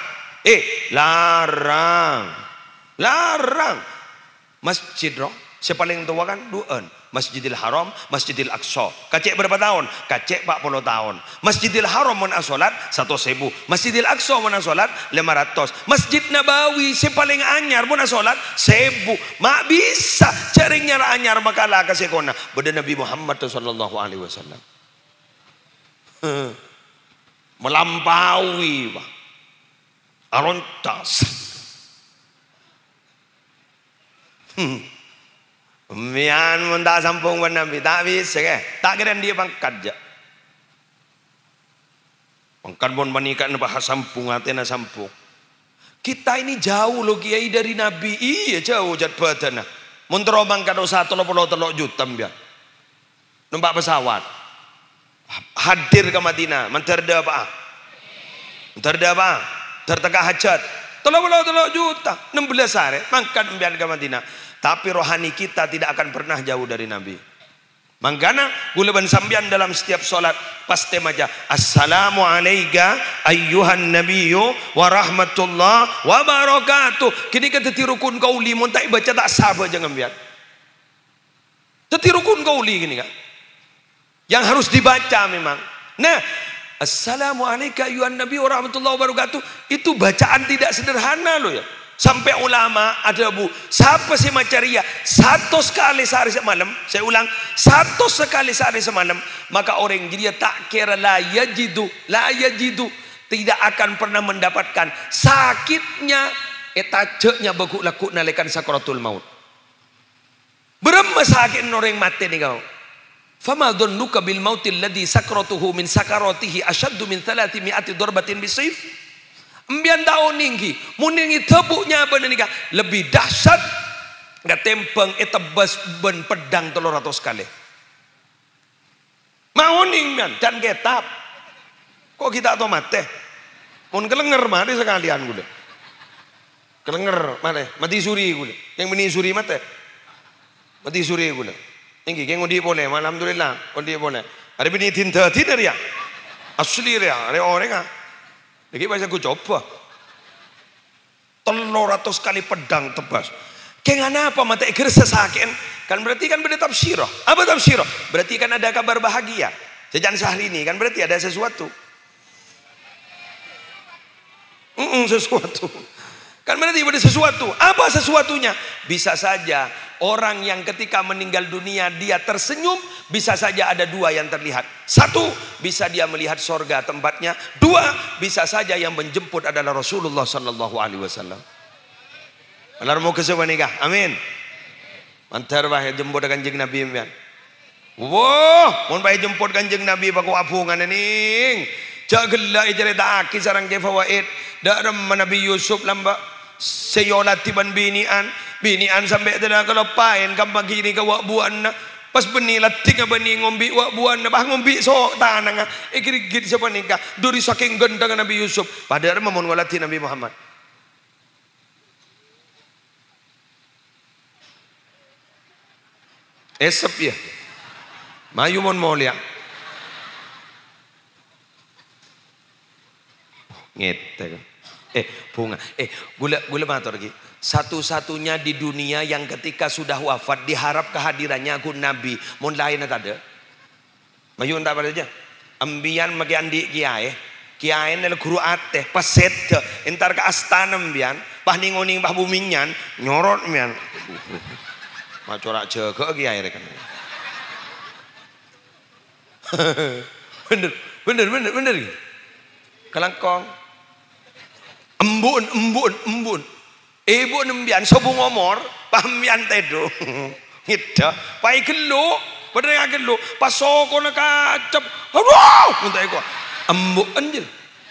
larang. Masjid roh, sepaling tua kan duan. Masjidil Haram, Masjidil Aqsa. Kacek berapa tahun? Kacek 40 tahun. Masjidil Haram mun asolat 1.000. Masjidil Aqsa mun asolat 500. Masjid Nabawi sepaling anyar mun asolat 1.000. Mak bisa caringnya anyar makalah kasekona. Beda Nabi Muhammad sallallahu alaihi wasallam. Melampaui Pak. Alontas. Mian mun tak sampung ban Nabi tak bisa ke tak kira dia pangkat je pangkat bon banikan bahas sampung atena sampung kita ini jauh loh kiai dari Nabi iya jauh jat badana mun terobang kado 1 juta biar numpak pesawat hadir ke Madinah menterda apa terteka hajat 30 juta 16 hari mangkat biar ke Madinah. Tapi rohani kita tidak akan pernah jauh dari Nabi. Mangkana gulaban sambian dalam setiap solat pasti maja assalamu alayka ayyuhan nabiyyu wa rahmatullah wa barakatuh. Kini kata tirukun kauli mun tak baca tak sabar jangan biar. Tetirukun kauli gini kan. Yang harus dibaca memang. Nah, assalamu alayka ayyuhan nabiyyu wa rahmatullah wa barakatuh itu bacaan tidak sederhana loh ya. Sampai ulama ada bu, siapa sih macaria 100 kali sehari semalam, saya ulang 100 sekali sehari semalam, maka orang jadi tak kira la yajidu, tidak akan pernah mendapatkan sakitnya etajenya bagu laku nalekan sakaratul maut. Berapa sakit orang mati nih kau? Fama dhannuka bil mautil ladzi sakratuhu min sakaratihi asyaddu min 300 darbatin bisayf. Embian daun ninggi, muningi tebuknya benika lebih dahsyat nggak tempeng etebas ben pedang 300 kali. Mau ning dan ketap. Kok kita atau mate? Mun kelenger mati sekalian gue. Kelenger mate, mati suri gue. Yang meni suri mate. Mati suri gue. Tinggi keng undi boleh, alhamdulillah undi boleh. Ada bini tinta ya. Asli ya, ada orang ah. Lagi bahasa gue coba 300 kali pedang tebas. Kenapa mata ikir sesaken? Kan berarti kan beda tafsirah. Apa tafsirah? Berarti kan ada kabar bahagia. Sejak sehari ini kan berarti ada sesuatu. Sesuatu. Kan berarti ada sesuatu. Apa sesuatunya? Bisa saja orang yang ketika meninggal dunia dia tersenyum, bisa saja ada dua yang terlihat. Satu, bisa dia melihat sorga tempatnya. Dua, bisa saja yang menjemput adalah Rasulullah sallallahu alaihi wasallam. Benar mau kesewa nikah. Amin. Mantar bah jemput kanjeng Nabi mian. Wah, mun bae jemput kanjeng Nabi baku apungan ning. Jagella ijarita aki sarang ke fawaid. Daram Nabi Yusuf lamba seyolati ban binian sampai tidak kelepain kamu gini ke wak buan pas beni latih ke beni ngombi wak buan bah ngombi sok tanang ikir siapa nikah duri saking gendang Nabi Yusuf padahal memon walati Nabi Muhammad esep ya mayu mon molia ngete bunga gula matur lagi satu-satunya di dunia yang ketika sudah wafat diharap kehadirannya aku Nabi mun lain ada mayu tak pada aja ambian magi andi kiai nel guru ate paset entar ke astana ambian pah ningoning pah buminyan nyorot mian macorak jaga kiai rekan bener kelangkong embun ibu nembian sobu ngomor pahmian tedo ngida pai gelo bener gelo pasoko na kacep aduh muntai ko embuk anjir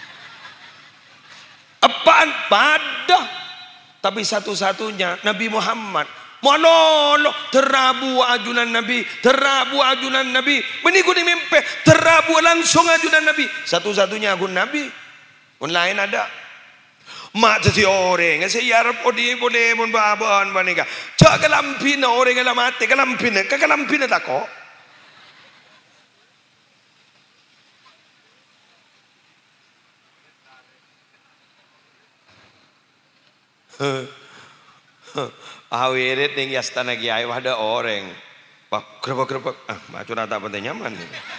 apaan pada tapi satu-satunya Nabi Muhammad monolog terabu ajunan Nabi meniku di mimpi terabu langsung ajunan Nabi satu-satunya aku Nabi pun lain ada mak jadi orang saya harap odi boleh mun babon banika cak kelampina orang yang mati kelampina tak kok awirit ning yastana kiai ada orang pak grebek macam tak penting nyaman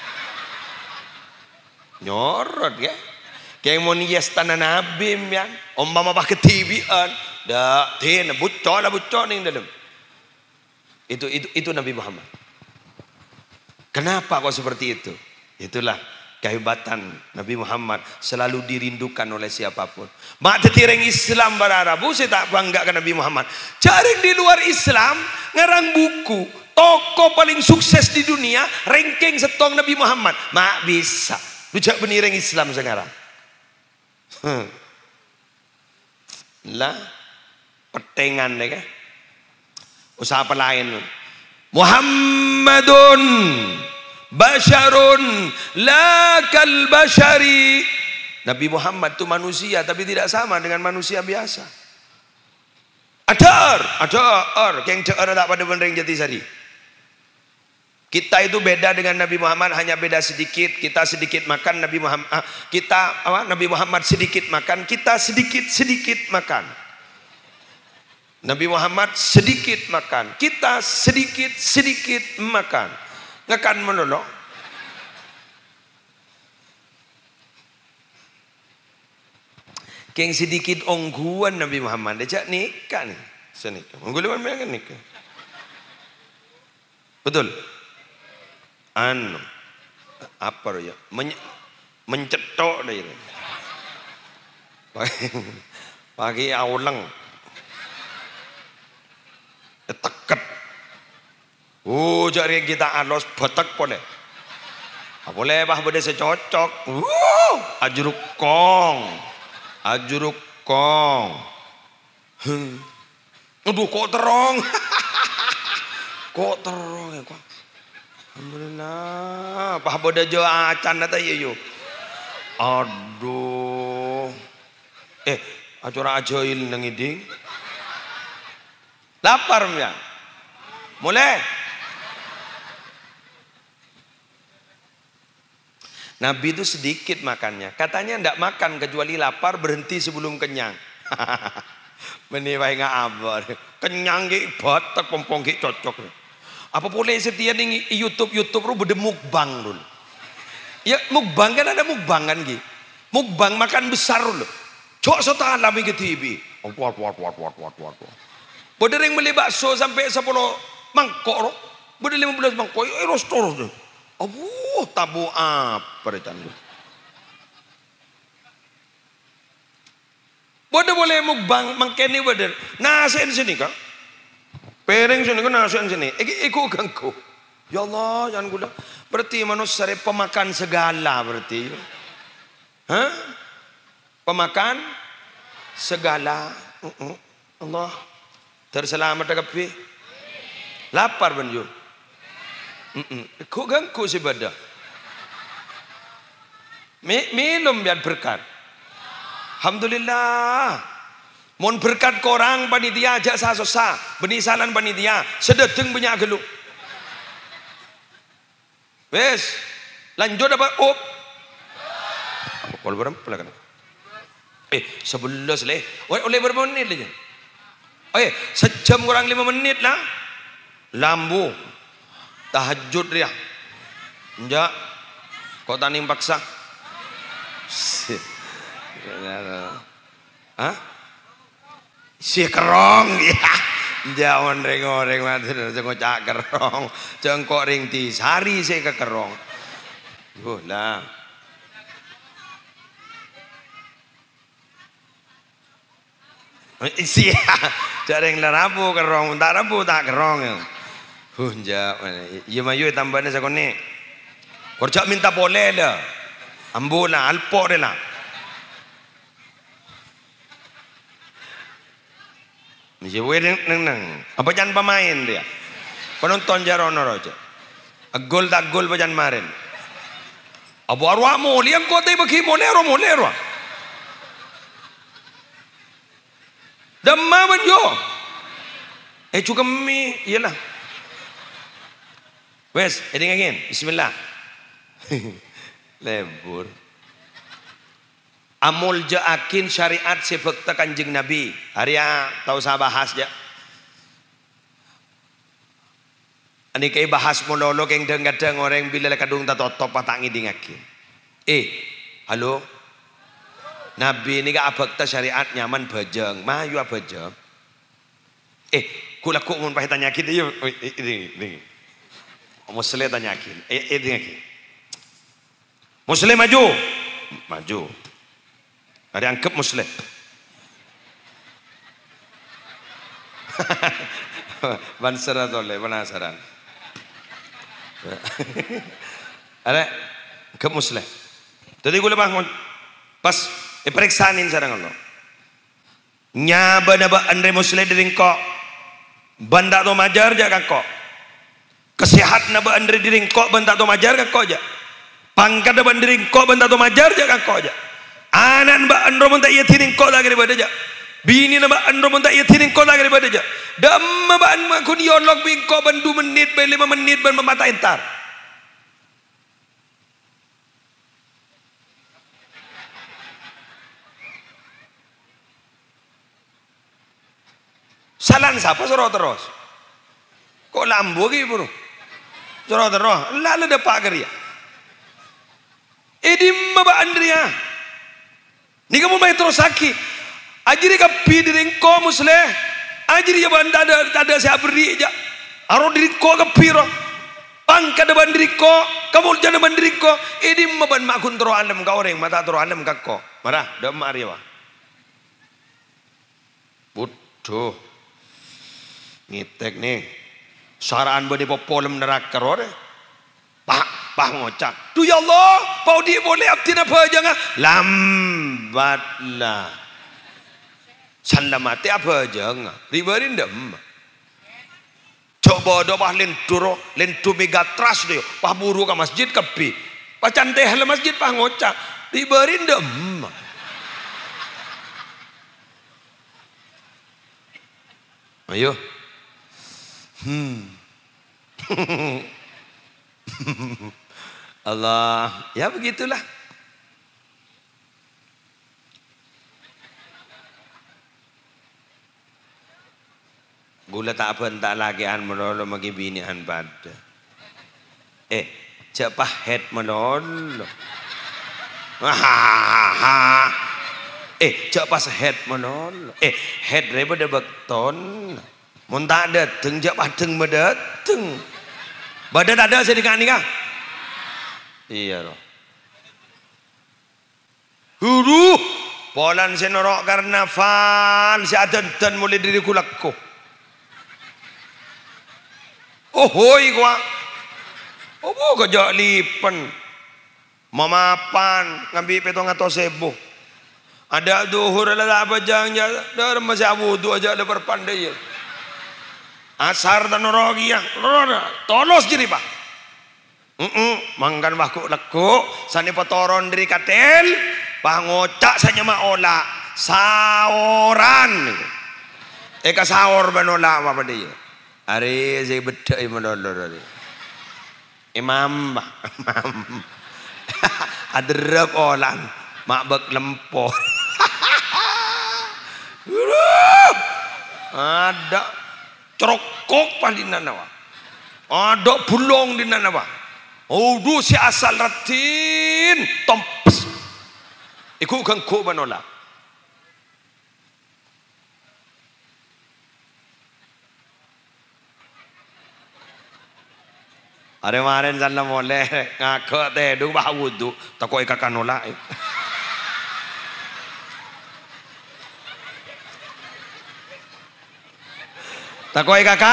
nyorot ya kayak mau nias tanah nabi mian, mama pakai TV-an, dah, ten, bucor nih dalam. Itu Nabi Muhammad. Kenapa kok seperti itu? Itulah kehebatan Nabi Muhammad selalu dirindukan oleh siapapun. Mak tetireng Islam bararabu saya tak bangga ke Nabi Muhammad. Cari di luar Islam ngarang buku toko paling sukses di dunia ranking setong Nabi Muhammad. Mak bisa. Rujak benireng Islam sekarang. Lah petengan deh kan usaha apa lain Muhammadun basyarun la kal basyari Nabi Muhammad itu manusia tapi tidak sama dengan manusia biasa ada yang tak pada benereng Jatisari. Kita itu beda dengan Nabi Muhammad hanya beda sedikit. Kita sedikit makan Nabi Muhammad. Nabi Muhammad sedikit makan, kita sedikit makan. Nabi Muhammad sedikit makan, kita sedikit makan. Ngekan menolong. Keng sedikit ongguan Nabi Muhammad. Dia nikah nih. Senikah. Ongguan mereka nikah. Betul. Apa ya mencetok deh pagi aulang teket Jari kita alos betek boleh. Boleh bah beda secocok. Ajuruk kong. Aduh kok terong. Kok terong ya kok. Alhamdulillah. Bah beda jo acan nata yo. Aduh. Acura ajail nang iding. Lapar ya. Mulai. Nabi itu sedikit makannya. Katanya tidak makan kecuali lapar, berhenti sebelum kenyang. Menewai nggak abar. Kenyang ki batak pompong ki cocok. Apa boleh setia nih YouTube lu bede mukbang dulu. Ya mukbang kan ada mukbang kan ki. Mukbang makan besar loh. Cok setala ke TV. Wat. Bede yang beli bakso sampai 10 mangkok loh. Bede 15 mangkok. Rostor. Tabu apa recan lu? Boleh mukbang mangkeni bodoh. Nasi sini kak. Pereng sini kan nasi sini. Iku ganggu. Ya Allah jangan gula. Berarti manusia pemakan segala berarti. Hah? Pemakan segala. Allah terselamat kapi. Lapar banjur. Kok ganggu si badah. Minum biar berkat. Alhamdulillah. Mon berkat korang panitia ajak sah benisalan panitia sedeteng banyak geluk. Wes lanjut apa kalau berapa lah kan 11 leh oleh berapa menit aja sejam kurang 5 menit lah lambu tahajud dia enggak kok tanim paksa si kerong ya jangan reng mati cak kerong jengkok ring tisari saya ke kerong lah sia jarang rabu kerong tak rabu tak kerong hunja iya mayu tambahnya sakone kerja minta boleh lah ambula alpo deh lah mesti neng apa jangan pemain dia penonton jarono roja gol tak gol pajan marin abu arwah moli yang kota bagi molero damma banjo juga mi iyalah wes eding again bismillah lebur amul jaakin syariat sebekta kanjeng Nabi Arya tahu saya bahas ya ini kayak bahas monolog yang kadang orang bila kadung tak totop patang ngidingakin halo Nabi ini gak abekta syariat nyaman bajeng mayu abajeng kula kok mun pahit tanyakin ini muslim tanyakin ini muslim maju ada angkep muslim bansara tole penasaran ada angkep muslim jadi gue bangun pas periksanin sarang Allah nyaba naba andre muslim dari kok banda to majar jaga kok kesehat naba andre diri kok banda to majar kok aja pangkat naba diri kok banda to majar jaga kok aja anak mbak andro minta ia tiring kok lagi daripada aja bini mbak andro minta ia tiring kok lagi daripada aja damma mbak andro kun yolok bingko ban 2 menit ban 5 menit ban memata entar salan siapa suruh terus kok lambu gitu bro suruh terus lalu ada pak geria edim mbak andria ni kamu main terus sakit ajiri kapi diringko musleh ajiri ya banda ada saya beri aja aro diringko kapi roh pangkat ada bandiriko kamu jangan bandiriko edim maban makun terus andam kau orang mata terus andam kakko marah dam ariwa bodoh ngitek nih Saraan bani popolem neraka rore. Pak ngocak. Tu ya Allah, pau di boleh abdi apa jangan. Lambatlah. Salamati apa jangan. Ribarin dem. Coba doa lentu megatras dia. Pah buru ke masjid kepi. Pah canteh le masjid pah ngocak. Ribarin dem. Ayo. Allah, ya begitulah. Gula tak apa tak lagi an melolo magi binian pada. Cepah head melolo. Cepah head melolo. Head reba de bekton. Mun tak dateng cepah teng medateng. Badan ada saya nikah. Iya loh. Huru polan senorok karnaval si adan mulai diriku laku. Oh hoi gua. Oh bu kerja lipen. Mamapan ngambil petong atau sebo. Ada duhur ada apa jangan dar masih wudu aja ada berpandai. Asar dan norogi ya. Tolos jadi pak. Manggan wahku lekuk sani potoron dari katel pah ngocak saja ola saoran saor banola apa dia hari saya beda imam imam adrab olan mak bek lempor ada cerokok palinan apa ada bulong di nanawa. Oh du si asal ratin tompes iku kan ko banola are maren janna mole ngako te du ba wudu takoi ka kanola takoi ka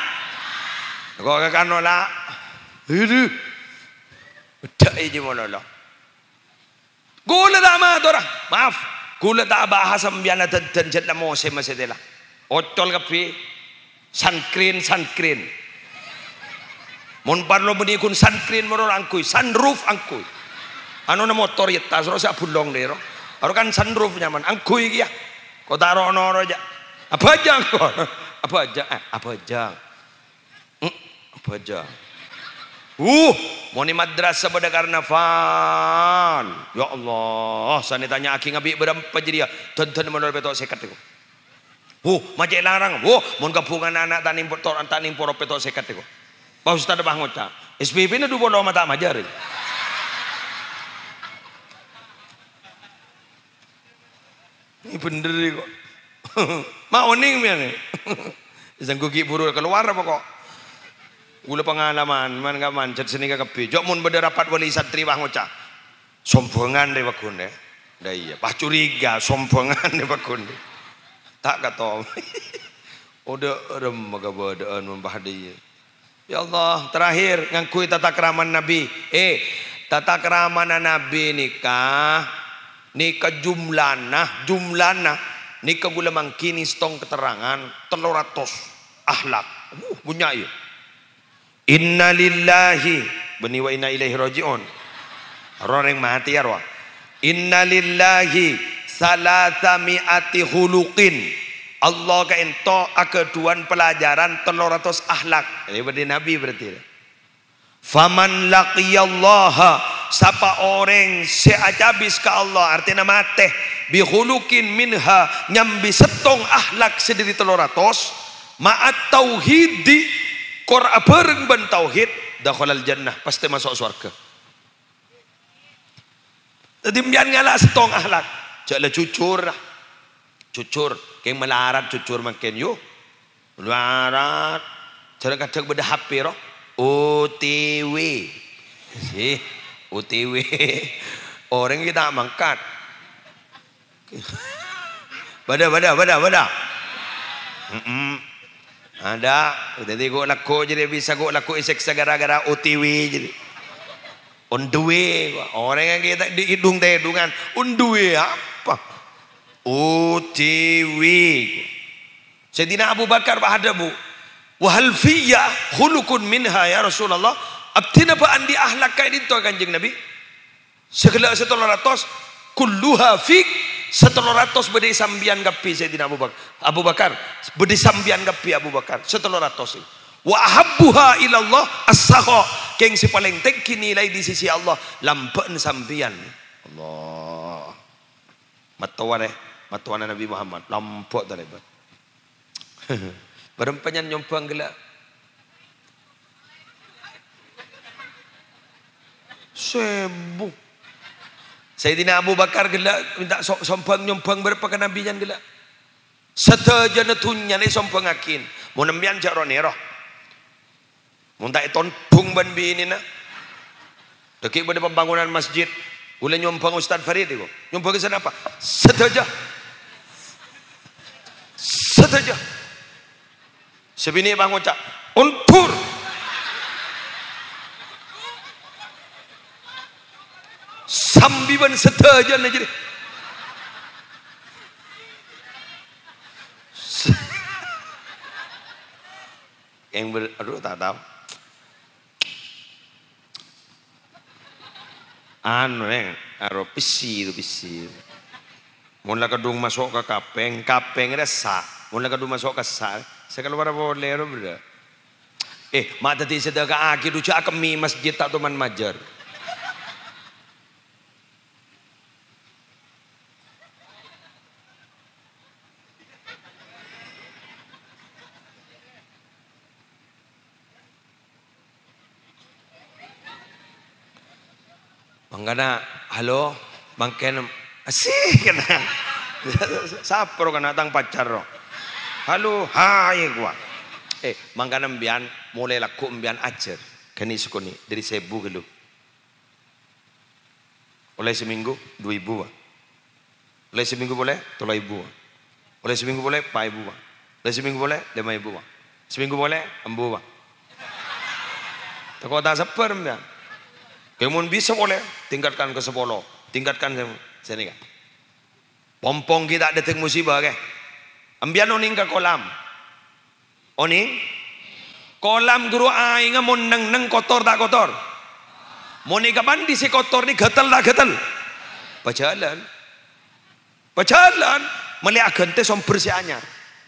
kanola hidu dak ini monolog. Gula tak madora. Maaf. Gula tak bahasa membiana dan jadla mose masedela. Otol kapi sunscreen. Mon parlo menikun sunscreen moror angkui, sunroof angkui. Ano na motor yetta so sa bulong dero. Aro kan sunroof nyaman angkui kia. Ko taro noro aja. Apa aja ko? Apa aja. Mau ni madrasah pada karnaval. Ya Allah, sana tanya aki ngabi berapa jadi ya? Tonton menurut petok sekat itu. Macam larang. Mau kapungan anak tanim poro petok sekat itu. Pak Ustaz bah ngocak. SPP ni dua lama tak majar. Ini bener kok. Mau oning ni. Jangan kuki buru keluar apa kok? Gula pengalaman man gaman cat seni ka kepi jok mun beda rapat wali santri bah ngocak sombongan de bakun de da iya bah curiga sombongan de bakun tak katom udah rem maga badaan membah de ya Allah terakhir ngangkui tata keraman nabi tata keraman nabi nikah jumlana nikah gula mangkini stong keterangan 300 akhlak punya iya. Inna lillahi bani wa inna ilaihi raji'un. Orang yang mati ya roh. Inna lillahi salasami'ati khuluqin. Allah ka ento akeduan pelajaran 300 akhlak. Ini berarti Nabi berarti. Faman laqiyallaha sapa orang seajabis ka Allah artinya mate bi khuluqin minha nyambi setong akhlak sediri 300 ma'at tauhidi Qur'an bareng ban tauhid dakhalal jannah pasti masuk surga. Tadi mbian ngala setong akhlak. Jala cucur keng melarat cucur makin yo. Melarat. Cara kadang beda HP roh. OTW. Si OTW. Orang kita mangkat. Bada. Ada, jadi gua laku jadi bisa gua laku iseksa gara-gara OTW jadi. On the way, orang yang kita di hidung teh hidungan, on the way apa? OTW. Sayyidina Abu Bakar bahadamu, wahal fiyya khulukun minha ya Rasulullah. Abtina pa andi ahlak kay dito kanjeng Nabi. Segala 700 kulluha fik 700 bedi sambian gapi Sayyidina Abu Bakar bedi sambian gapi Abu Bakar 700 wa ahabbuha ilallah as-sakha keng si paling tinggi nilai di sisi Allah lampeun sambian Allah matuan Nabi Muhammad lampok talebat berempanyan nyompang gila sebu Sayyidina Abu Bakar gila minta sompang nyompang berapa ke Nabi jan gila setaja netunya ni sompang akin mau nembian cak roneroh mau tak iton bung ban bini na dekik pada pembangunan masjid boleh nyompang Ustaz Farid itu nyompang ke sana apa setaja sebini bang ucap untur sambiban setaja aja deh. Yang aduh tak tahu. Anu aro pisi. Mula kadung masuk ke kapeng rasa. Mula kadung masuk ke sal. Sekali para boleh bro. Mak tadi sedekah akhir ucap kami masjid tak teman majar. Mangkana halo mangken asih kena sapro kana tang pacar ro halo hai gua mangkana mbian mulai laku mbian ajar kani sukoni dari 1000 kilo oleh seminggu 2000 oleh seminggu boleh 3000 oleh seminggu boleh 4000 oleh seminggu boleh 5000 seminggu boleh 4000 tak kota seper mbian kemun bisa boleh tingkatkan ke 10 tingkatkan sini kan pompong kita datang musibah ke ambian oning ke kolam oning kolam guru aing mun neng kotor tak kotor moni kapan di si kotor ni gatal tak gatal pajalan melihat gente som bersih anyar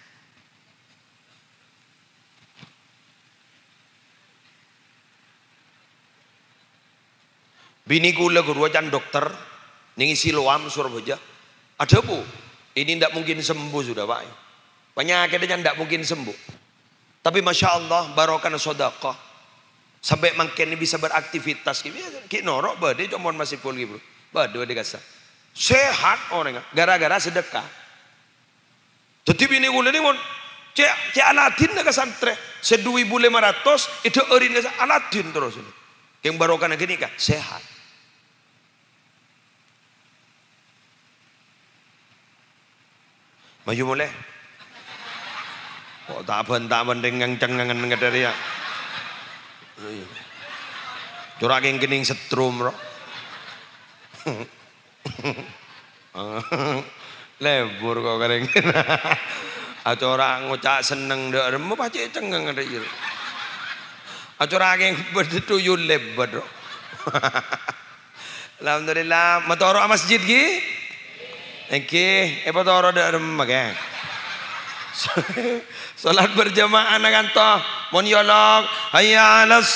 bini gula guru ajan dokter ning Siloam Surabaya ada bu ini tidak mungkin sembuh sudah pak penyakitnya tidak mungkin sembuh tapi masya Allah barokah sedekah sampai makin bisa beraktivitas ki norok bade cuma masih pulih bro bade dikasih sehat orang gara-gara sedekah jadi bini gula ni mon cek Aladin nak santre 1.500 itu erin Aladin terus yang barokah gini kah sehat. Maju boleh. Kok tak ben dengan cengengan ngadari ya. Curang yang kening setrum ro. Lebur kok kareng. Acara ngocak seneng dak remo pacek cengeng ada ieu. Acara yang berduyul lebar. Alhamdulillah matoro masjid gi. Oke, toro dak remeg. Salat berjamaah nak kanto. Mon yolok, hayya 'alas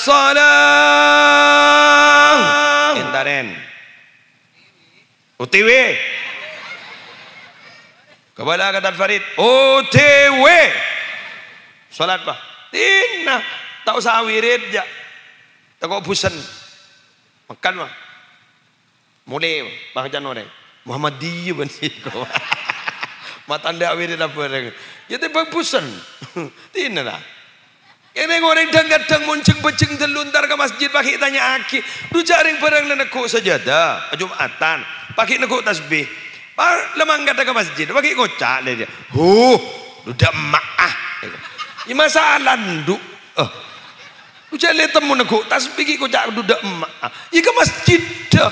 shalah. Intaren. OTW. Kebala kata Farid, OTW. Salat bah. Tina, tak usah wirid ja. Tak kok busen. Makan mah. Mulai bah janore. Muhammadiyah benih. Mata anda wirid apa orang. Jadi bang busen. Tina lah. Ini orang kadang munceng-munceng terluntar ke masjid pakai tanya aki. Du jaring barang nekuk sajadah Jumatan, pakai nekuk tasbih. Lemang kata ke masjid, pakai kocak dia. Dudak maah. Ini masalah nduk. Ku cak le temu nak tasbih ku cak dudak emak. Ya ke masjid dah.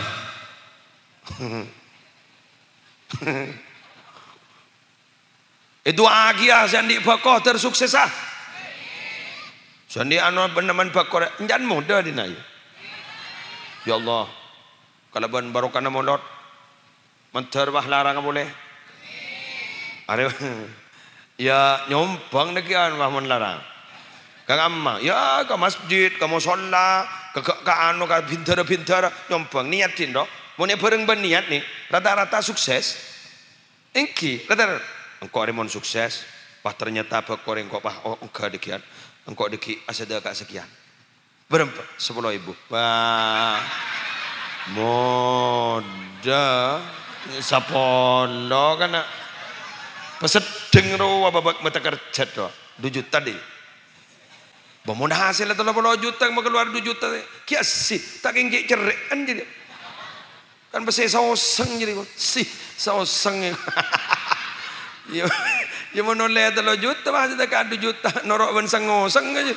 Itu agia sandi bakoh tersukses ah. Sandi anu benaman bakoh jangan mudah dinai. Ya Allah. Kalau ban barokah molot mentar bah larang boleh. Are ya nyompang nekian bah mon larang. Kang amma ya ke masjid ke musalla ke anu ke pintar-pintar nyompang niatin dok. Mun bareng ban niat nih rata-rata sukses. Engki rata-rata engkau remon sukses. Pah ternyata bakor engkau pah engkau dekian. Engkau deki asada kak sekian. Berapa? 10.000. Wah. Moda sapondo kana pesedeng ro babak mata kerja do 2 juta deh. Bamun hasil 30 juta mau keluar 2 juta kia sih tak ingin cerai kan jadi kan pasti sauseng jadi sih sauseng ya ya mau noleh 30 juta masih tak 2 juta norok ban sangoseng aja.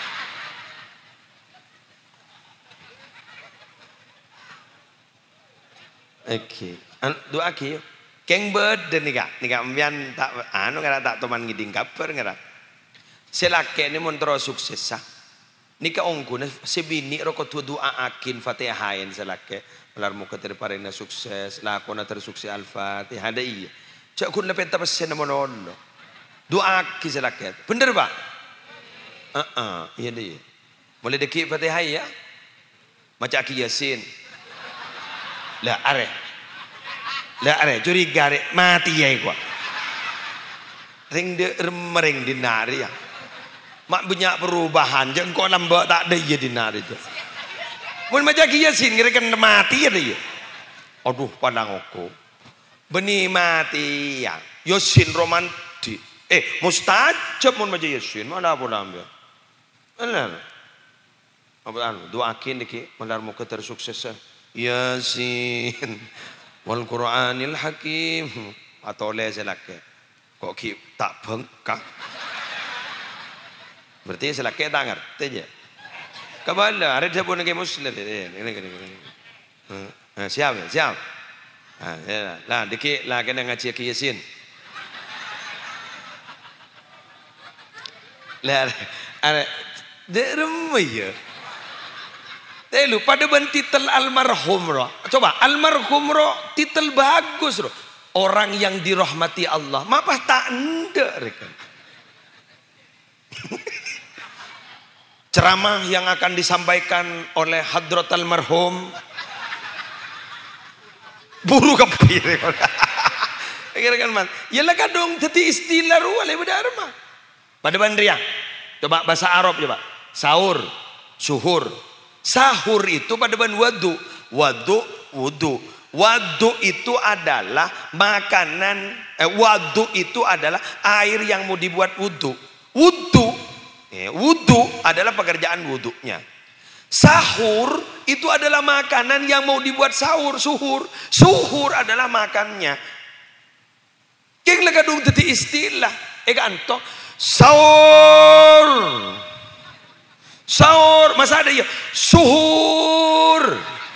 Oke, doa ki, keng beden nih kak ambian tak anu kara tak teman ngiding kaper kara. Selake ni montro sukses sah. Nika ongku sebini rokok tu doa akin fatihain selake. Melar muka terparena sukses, lakona tersukses al-fatihah ada iya. Cak kun lepet apa sen monolog. Doa ki selake. Bener pak? Iya deh. Boleh deki fatihah ya? Macam aki yasin. Lah are curiga are mati ya gua ring de mereng dinari ya mak banyak perubahan jeng kok nambah tak ada ya dinari itu mun macam kia sin ngirikan mati ya dia aduh pandang aku beni mati ya yosin romantik mustajab mun macam yosin mana pula ambil benar apa anu doakin diki melar muka tersukses Yasin wal Qur'anil Hakim atau le selake kok ki tak bengkak berarti selake tak ngerti aja kabala ada dia pun ke muslim ini siap lah dikit lah kena ngaji ke Yasin lah ada derem ya. Lupa ada titel almarhum roh. Coba almarhum roh titel bagus roh. Orang yang dirahmati Allah. Mapah tak anda rekan. Ceramah yang akan disampaikan oleh Hadrat almarhum buru kepir. Kan man. Yalah kadung teti istilah ruwale benar mah. Pada bandriang. Coba bahasa Arab coba. Sahur, suhur. Sahur itu pada ban wudu itu adalah makanan wudu itu adalah air yang mau dibuat wudu adalah pekerjaan wudunya. Sahur itu adalah makanan yang mau dibuat sahur. Suhur adalah makannya. Keng lekadung teti istilah kanto sahur masa ada ya suhur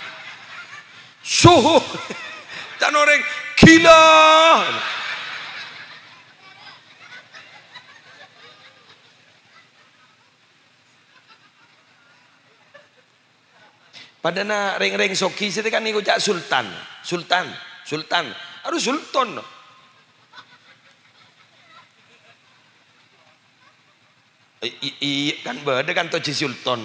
dan orang gila pada na ring soki saya kan ikut cak sultan harus sultan iya kan beda kan toji sultan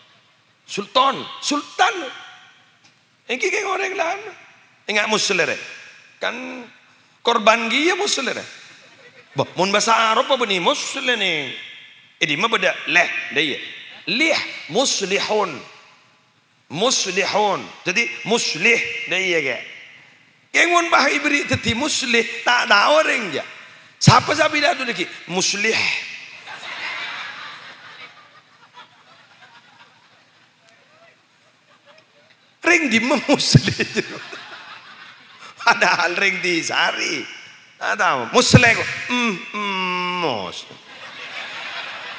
ini kayak orang lain enggak muslim kan korban dia muslim bah mun bahasa Arab apa nih muslim nih ini mah beda leh muslihun jadi muslih dia kayak yang mun bah ibri teti muslih tak tahu orang ya siapa bilang tu lagi muslih ring di memusli padahal ring di sari ada musle mus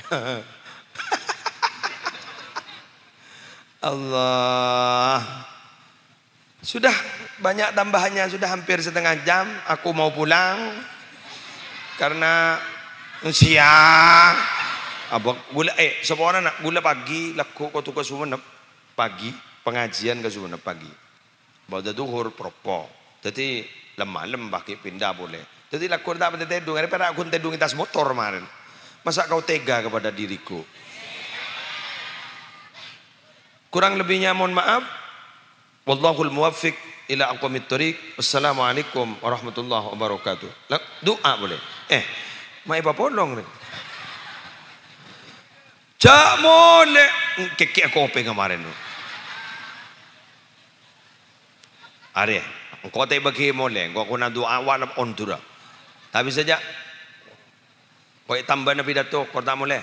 Allah. Sudah banyak tambahannya, sudah hampir setengah jam. Aku mau pulang karena siang. Abang gula semua orang nak gula pagi laku kau tukar Sumenep pagi pengajian ke Sumenep pagi. Pada duhur propo. Jadi malam baki pindah boleh. Jadi laku tak pada tedung. Daripada aku tedung tas motor kemarin. Masa kau tega kepada diriku? Kurang lebihnya mohon maaf. Wallahul muwaffiq ila aqwamit thoriq. Wassalamualaikum warahmatullahi wabarakatuh. Doa boleh. Mai papolong ni. Cak boleh. Kekek kopi kemarin tu. Are, engkau tak bagi boleh. Engkau kena doa awak on tu dah. Tapi saja. Kau tambah nabi datuk, kau tak boleh.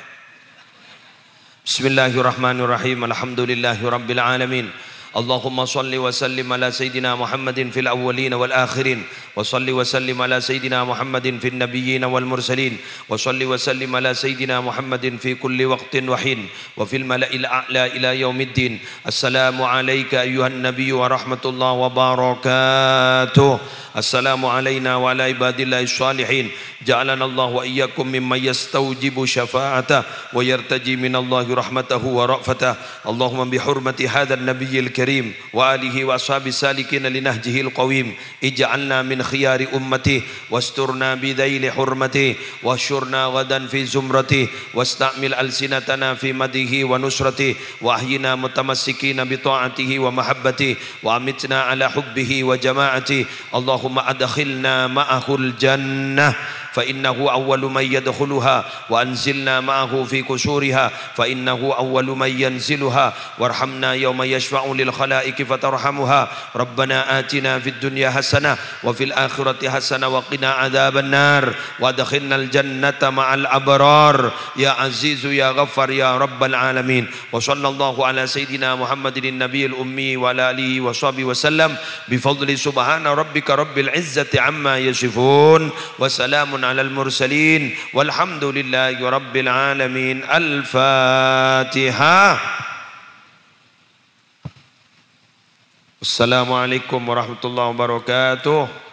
Bismillahirrahmanirrahim. Alhamdulillahirabbil alamin. اللهم صل وسلم على سيدنا محمد في الأولين والآخرين وصل وسلم على سيدنا محمد في النبيين والمرسلين وصل وسلم على سيدنا محمد في كل وقت وحين وفي الملأ الأعلى إلى يوم الدين السلام عليك أيها النبي ورحمة الله وبركاته السلام علينا وعلى عباد الله الصالحين جعلنا الله وإياكم ممن يستوجب شفاعته ويرتجي من الله رحمته ورأفته اللهم بحرمة هذا النبي الكريم وآله وأصحابه السالكين لنهجه القويم اجعلنا من خيار أمته واسترنا بذيل حرمته واحشرنا غدا في زمرته واستعمل ألسنتنا في مدحه ونصرته وأحينا متمسكين بطاعته ومحبته وأمتنا على حبه وجماعته اللهم أدخلنا معه الجنة فإنه أول من يدخلها وأنزلنا معه في كسورها فإنه أول من ينزلها وارحمنا يوم يشفع للخلائق فترحمها ربنا آتنا في الدنيا حسنة وفي الآخرة حسنة وقنا عذاب النار وادخلنا الجنة مع الأبرار يا عزيز يا غفر يا رب العالمين وصلى الله على سيدنا محمد النبي الأمي وعلى آله وصحبه وسلم بفضل سبحان ربك رب العزة عما يصفون وسلام على المرسلين والحمد لله رب العالمين الفاتحة السلام عليكم ورحمة الله وبركاته